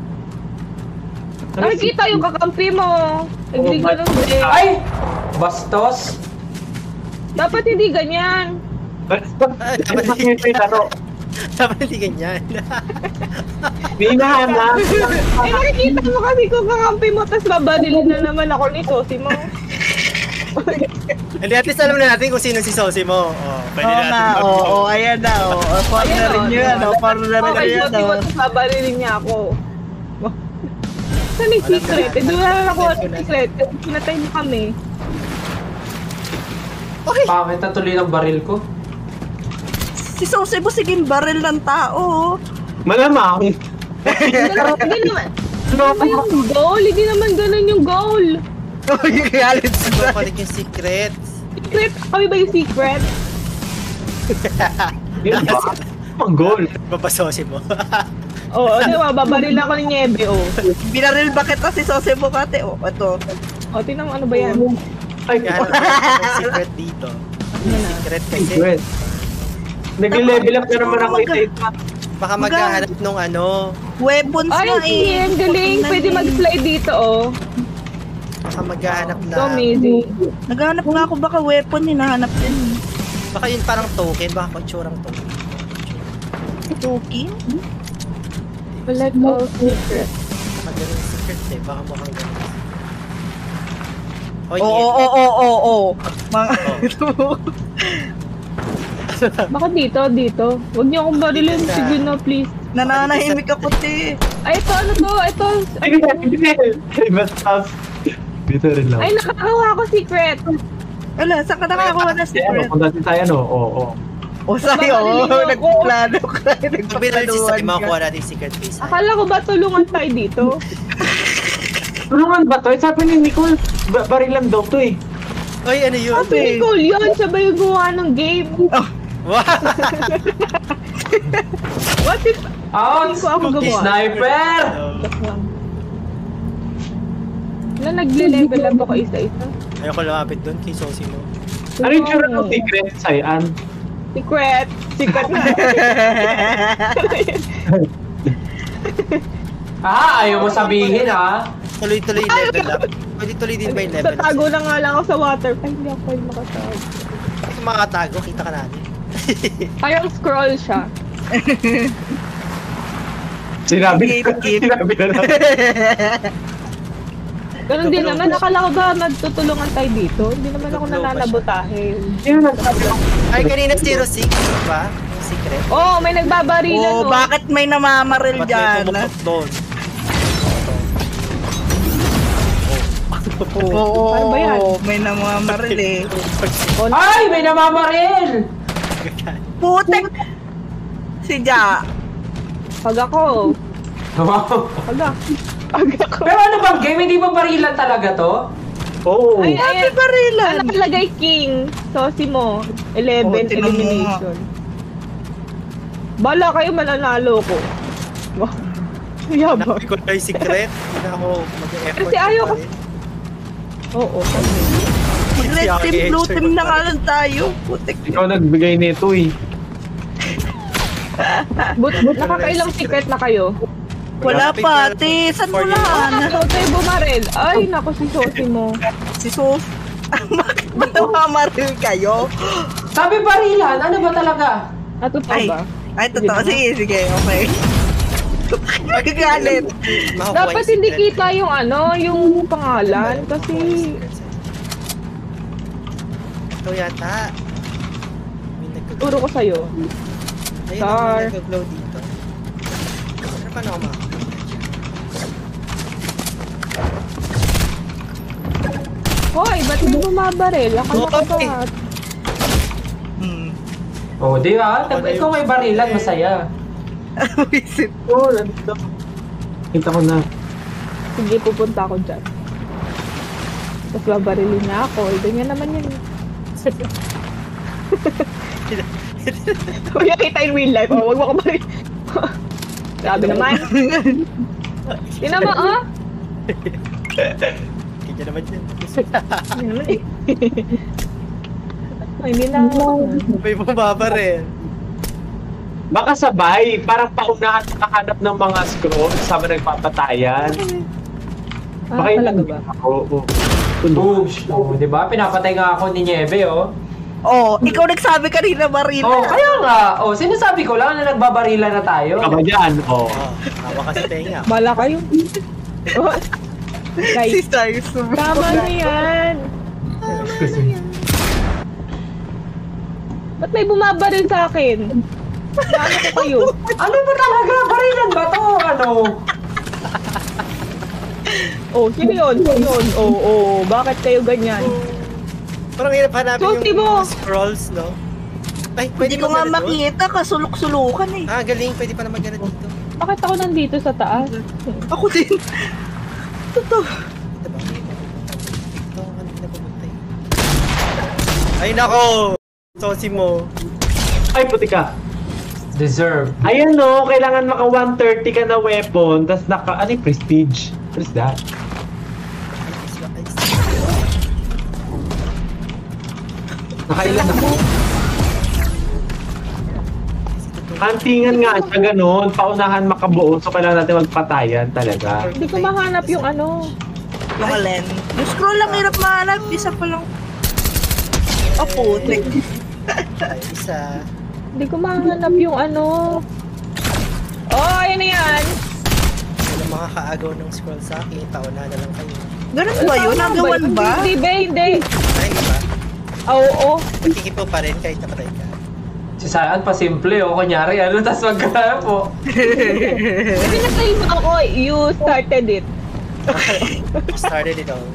Nakikita yung kakampi mo. Hindi ganun din. Ay! Bastos. Dapat hindi ganyan. Dapat hindi ganyan. May hinahanap. Eh, nakikita mo kasi kung kakampi mo, tapos babarilin na naman ako ni Sosi mo. Hindi, at least alam na natin kung sino si Sosi mo. Oh, pwede Oo natin nga, oo, ayan na, oo. Partnerin nyo yan, oo. Partnerin nyo Okay, yan, Sosi mo, oo. tapos babarilin niya ako. Saan yung secret? Eh, doon na ako ang secret. Pinatay mo kami. Pangit na tuloy ng baril ko. Si Sose mo, siging baril ng tao, oh. Malamang. Hindi naman. Ano ba yung goal? Hindi naman ganun yung goal. Oh, yung galit So, balik yung secrets. Secret? Kami ba yung secret? Yun ba? Ang goal. Babasosi mo. Oo, di ba? Babaril ako ni Niebe, oh. Binaril ba kita si Sose mo, kate? Oh, ito. O, tinang ano ba yan? Ay, Kaya secret dito. Secret kasi. Secret. Nag-level up na naman ako isa-isa. Baka maghahanap nung ano. Weapons Ay, na eh. ang galing. Pwede mag-slide dito, oh. Baka maghahanap na. So amazing. Naghahanap nga ako baka weapon, hinahanap din. Baka yun parang token. Baka kontsurang token. Token? Collect all secrets. Baka ganun secret eh. Baka mukhang ganun. Oo. Mga Baka dito. Huwag niyo akong barilin. Sige na, please. nananahimik ako, te. Ay, ito, ito. Basta. Dito rin lang. Ay, nakakawa ako secret. Wala, saan ka nakakawa na secret? Kung dati tayo, no? Oo. O sa'yo, nagplano ka. Kabilang si Sai, Nagpaplanuhan makakuha ka. natin secret base. Akala ko ba tulungan tayo dito? Tulungan ba to? Sabi ni Nicole, barilan daw to eh. Ay, ano yun? Sabi ni Cole yun. Siya ba yung gumawa ng game? Wow! What if... Ouch! Hindi ko ako gumawa. Sniper! Na nagle-level up ako isa-isa. Ayoko lumapit doon kay Sosimo. Ano yung tsura ng secret, Sayan? Secret na. Ayaw mo sabihin ha? Tuloy-tuloy yung level up. Pwede tuloy din ba yung level up? Tatago na nga lang ako sa water. Ay, hindi ako pwede makatago. Kung makatago, kita ka natin. Parang scroll siya. Sinabi na lang. Ganun din naman. Akala ko ba magtutulungan tayo dito? Hindi naman ako nananabotahin. Sino nagsabi lang? Ay, kanina 06 ba? Yung secret. Oh, may nagbabarilan. Oh, Oh, bakit may namamaril Ba't may dyan? pumutok doon? Oo, Ano ba yan? may namamaril eh. Ay! May namamaril! Putek! Si Ja. Pag ako. Pero ano bang game? Hindi ba barilan talaga to? Oo. Ay, Happy ay, barilan! nakalagay King. Sosimo. 11 Oh, tinan mo elimination. Bala kayo, mananalo ko. Wow. Yabang. Nakuha ko na yung secret. Hindi na ako mag-effort. Kasi ayaw pa ko- rin. Oo. Mag-red team, blue team na nga lang tayo. Putek. Ikaw nagbigay nito eh. Nakakailang secret na kayo. Wala pa, ate. Saan mo na? Ito tayo bumaril. Ay, naku si Sosimo. Si Sos. Bakit ba namamaril kayo? Sabi barilan, ano ba talaga? Ato pa Ay, ba? ay, totoo. Sige, okay. Magagalit. Makukuha Dapat yung hindi secret. kita yung yung pangalan. Kasi, Ito yata. May nagka-glow. turo ko sa'yo. Ayun, Star. may nagka-glow dito. Ano pa na ako makakuha? Hoy, ba't may bumabaril? Akala ko Okay. ba? Oh, di ba? Ikaw may barilan, masaya. Visit. Oo, nandito. Kita ko na. Sige, pupunta ako dyan. Tapos babarilin na ako. Ganyan naman yun. Kung nakita in real life, wag mo ka baril. Grabe naman. Tinan mo, oh. Kaya naman yun. Yan naman eh. Ay, hindi na ako. May bumaba rin. Baka sabay, parang paunahan nakahanap ng mga scroll sama nagpapatayan. Ah, talaga ba? Oo. Boosh. Oh, di ba? Pinapatay nga ako ni Nieve, oh. Oh, ikaw nagsabi kanina baril. Oh, kaya nga. Oh, sinasabi ko lang na nagbabarila na tayo. Kaba dyan, oo. Oh, hawa ka sa tenga. Bala kayo. Oh. Si Guys, Star tama na yan. Ba't may bumabaril sa akin? Ano ko kayo? Ano ba talaga? Barilan ba to? Ano? Oh, sino yun? Yun. Oh. Bakit kayo ganyan? Parang hirap hanapin So, yung Tibo. mga scrolls, no? Ay, pwede Hindi ko nga magana doon? makita, kasulok-sulukan eh. Ah, galing. Pwede pa na magana dito. Bakit ako nandito sa taas? Ako din. Totoo. Ito ba? Ito, kanina pumunta eh. Ay, nako! Sosimo. Ay, puti ka. Deserve. Ayan no, kailangan maka 130 ka na weapon, tas naka, ano yung prestige? What is that? Nakailan na. Huntingan nga siya ganun. Paunahan makabuo. So kailangan natin magpatayan talaga. Hindi ko mahanap yung ano. Yung alin. Yung scroll lang hirap mahanap. Isa pa lang. Oh, putik. Ay, isa. Hindi ko mahanap yung ano. Oh, ayun na yan. Wala makakaagaw ng scroll sa akin. Paunahan na lang kayo. Ganun ba yun? Nagawan ba? Hindi, be, hindi. Ay, ba? Oo. Magkikipo pa rin kahit nakatay ka. Si Saan pa simple oh. Kunyari ano, tas magkaya po. Hindi na-claim ako. You started it. Started it all.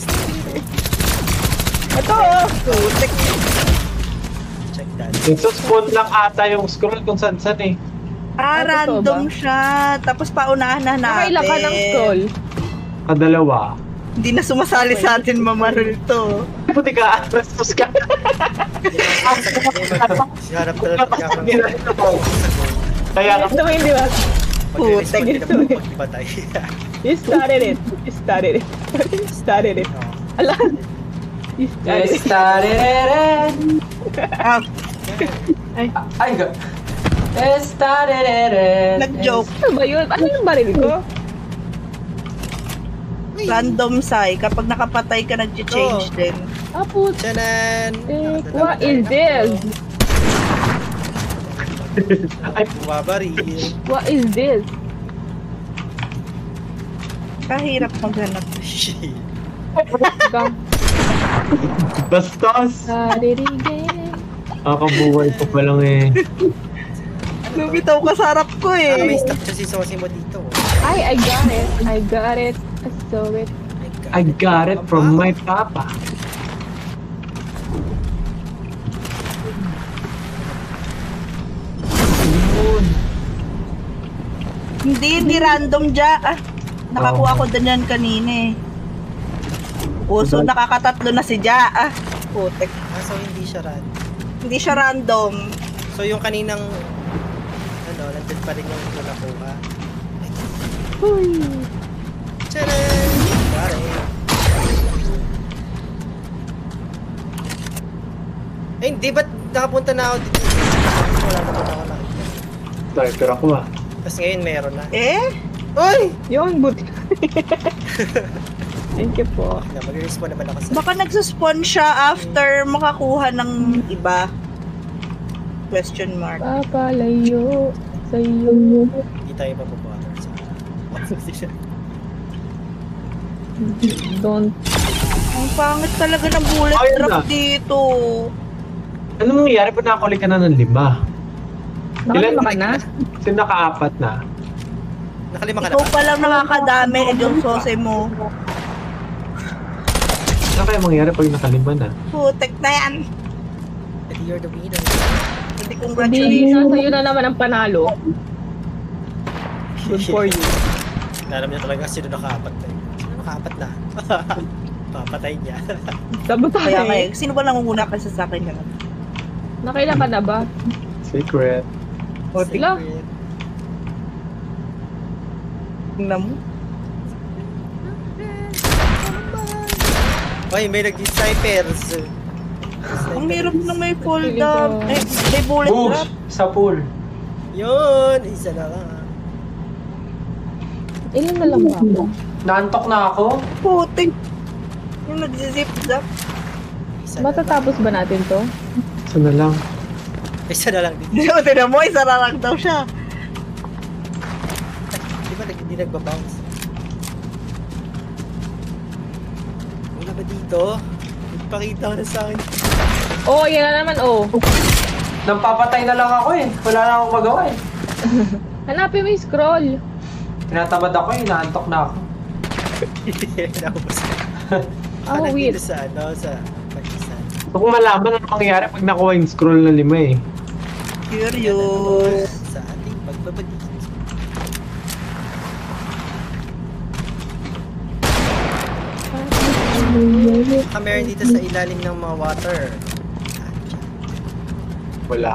Ito oh. Putik. Check that. Nagsuspawn lang ata yung scroll kung saan-saan eh. Ah, Ah, totoo random ba? siya. Tapos paunahan na natin. Nakailan ka ng scroll. Kadalawa. Hindi na sumasali sa atin, Mamaril to. Puti ka, rastos ka. Siharap talaga ako. Kaya ka, Gusto mo hindi ba? Pag-respond din Putek. naman pagpatay. You started it. You started it. You started it. Ala. You started it. Estareren. Ah, Ay, ga. Estareren. nag-joke. Ano ba yun? Ano yung baril ko? Random sai. Kapag nakapatay ka, nag-change din. Ah, putik. Tiyanan! What is this? Bumabaril. What is this? Kahirap maghanap. Shit. bastos. Saririgen. Kakabuhay ko pa lang eh. Lumitaw ka sa harap ko Ah, may eh. stock siya si Sosi mo dito. Ay, I got it. I got it. I saw it. I got it from my papa. Hindi random dya. Ah, nakakuha ko din yan kanina eh. So nakakatatlo na si Dya. Ah, putek. Ah, so hindi siya rad. Hindi siya random. So yung kaninang nandun pa rin yung ito nakuha. Huy. Tiyanan! Got it. Eh, hindi ba't nakapunta na ako dito? Wala naman ako nakita. Sniper ako ah. Tapos ngayon meron na. Eh? Uy! Yun, buti. Thank you po. Okay na, mag-respawn naman ako sa... Baka nagsuspawn siya after makakuha ng iba. Question mark. Papalayo sa'yo. Hindi tayo mapabuhater sa... Don't. Ang pangit talaga ng bullet Ayun drop na. dito. Ano nangyayari pag nakakulik ka na ng 5? Nakalima ka na? Kasi naka-4 na. Nakalima ka na Ikaw ba? pa lang nakakadami yung sose mo. Ano kaya mangyayari pag naka-5 na? Putek na yan. Edi you're the winner. Hindi Hindi, congratulations. sa'yo na naman ang panalo. Good for you. Alam niya talaga sino nakaapat na yun. Sino nakaapat na? Papatay niya. Sabotay. Kaya ngayon, sino ba nangunguna kasi sa akin naman? Nakailan ka na ba? Secret. Wala. Tingnan mo. Oy, may nag-snipers. Ang hirap na may fall down. Eh, may bullet Boosh! drop. Sa pool. Yun! Isa na lang. Ilan na lang ba ako? Naantok na ako. Putik. Yung nag-zip zap. Isa na lang. Matatapos ba natin to? Isa na lang. Isa na lang dito. Tignan mo, isa na lang daw siya. Di ba hindi nagbabounce? Wala ba dito? Ipakita ko na sa akin. Oh, yan na naman, oh. Nampapatay na lang ako eh. Wala na akong magawa eh. Hanapin mo yung scroll. Tinatamad ako eh. Naantok na ako. Naubos. Oh, weird. Dito sa sa pag-isa. So kung malaman ano mangyayari pag nakuha yung scroll na 5 eh. Curious. Sa ating pagbabalik. Meron dito sa ilalim ng mga water. Wala.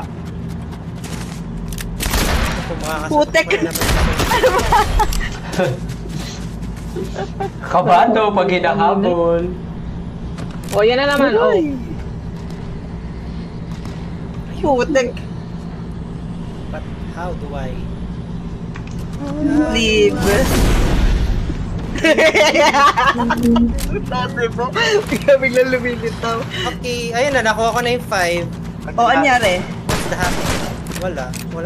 Kung makakasabot Putek. pa naman. Kabado pag hinahabol. Oh, yan na naman, oh. Putek. But how do I? Leave. Tatay mo. Biglang lumilitaw. Okay, ayun na, nakuha ko na yung 5. O, anyari? What's the happy? Wala na.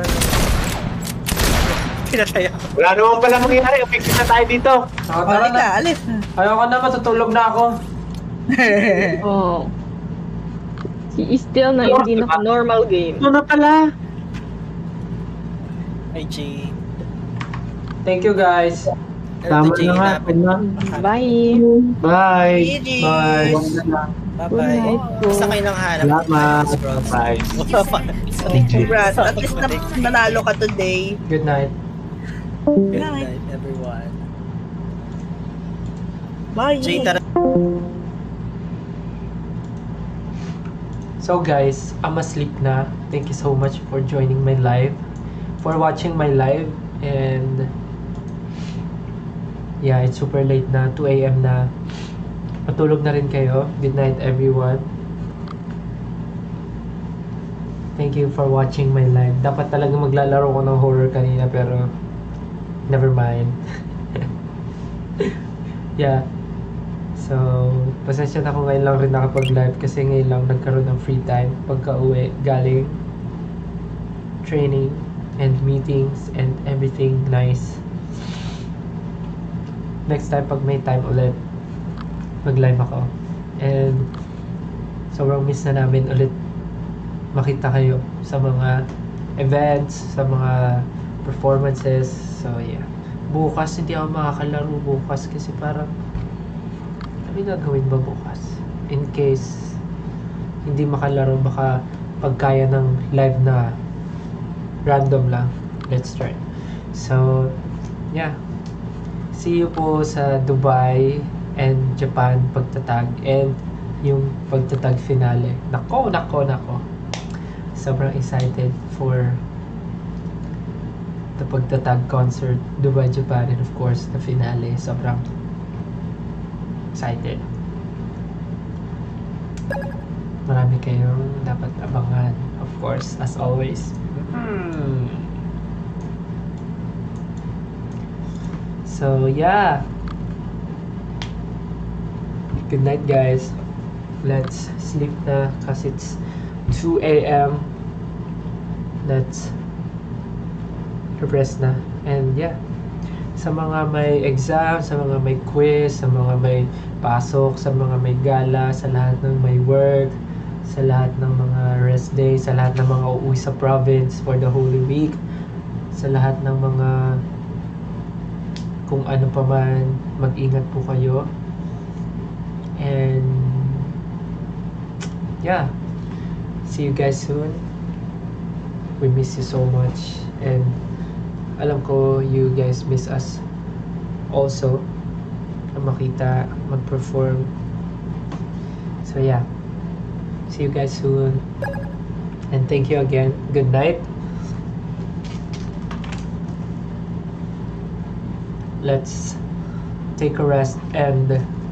Pinatay ako. Wala naman pala mangyayari. Affected na tayo dito. Oh, tara Balik na. na, alis. Ayoko na, matutulog na ako. Oh. He is still na hindi na normal game. Ito na pala. Ay, Jay. Thank you guys. Tama na nga. Bye. Bye. GG. Bye. Bye-bye. Basta kayo nang hanap. Salamat. Bye. Congrats. At least nanalo ka today. Good night. Good night, everyone. Bye. Jay, tara. So guys, I'm asleep na. Thank you so much for joining my live. For watching my live. And yeah, it's super late na. 2 AM na. Matulog na rin kayo. Good night everyone. Thank you for watching my live. Dapat talaga maglalaro ko ng horror kanina pero never mind. Yeah. So, pasensya na ako ngayon lang rin nakapag-live kasi ngayon lang nagkaroon ng free time pagka-uwi galing training and meetings and everything nice. Next time pag may time ulit, mag-live ako. And sobrang miss na namin ulit makita kayo sa mga events, sa mga performances. So yeah. Bukas hindi ako makakalaro bukas kasi parang ano gagawin ba bukas? In case hindi makalaro, baka pagkaya ng live na random lang. Let's start. So yeah. See you po sa Dubai and Japan pagtatag and yung pagtatag finale. Nako. Sobrang excited for the pagtatag concert, Dubai, Japan, and of course the finale. Sobrang excited. Marami kayong dapat abangan, of course, as always. So yeah. Good night guys. Let's sleep na kasi it's 2 AM. Let's rest na. And yeah. Sa mga may exam, sa mga may quiz, sa mga may pasok, sa mga may gala, sa lahat ng may work, sa lahat ng mga rest day, sa lahat ng mga uuwi sa province for the Holy Week, sa lahat ng mga kung ano pa man, mag-ingat po kayo. And yeah, see you guys soon. We miss you so much and alam ko you guys miss us also na makita, mag-perform. So yeah, see you guys soon and thank you again. Good night. Let's take a rest and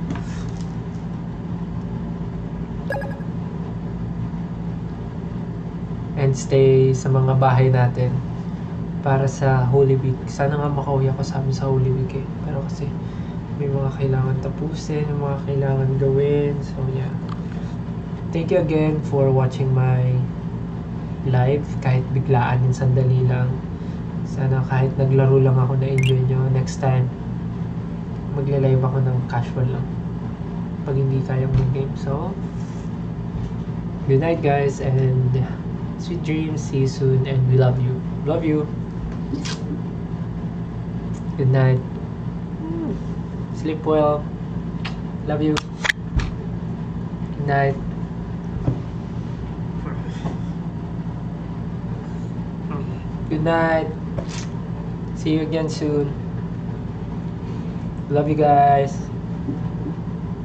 stay sa mga bahay natin para sa Holy Week. Sana nga makauwi ako sa amin sa Holy Week eh. Pero kasi may mga kailangan tapusin, may mga kailangan gawin. So yeah. Thank you again for watching my live. Kahit biglaan yung sandali lang. Sana kahit naglaro lang ako na-enjoy nyo. Next time, magla-live ako ng casual lang. Pag hindi kayang mag-game. So, good night guys and sweet dreams. See you soon and we love you. Love you. Good night. Sleep well. Love you. Good night. Good night. See you again soon. Love you guys.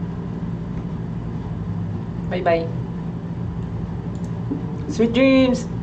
Bye bye. Sweet dreams.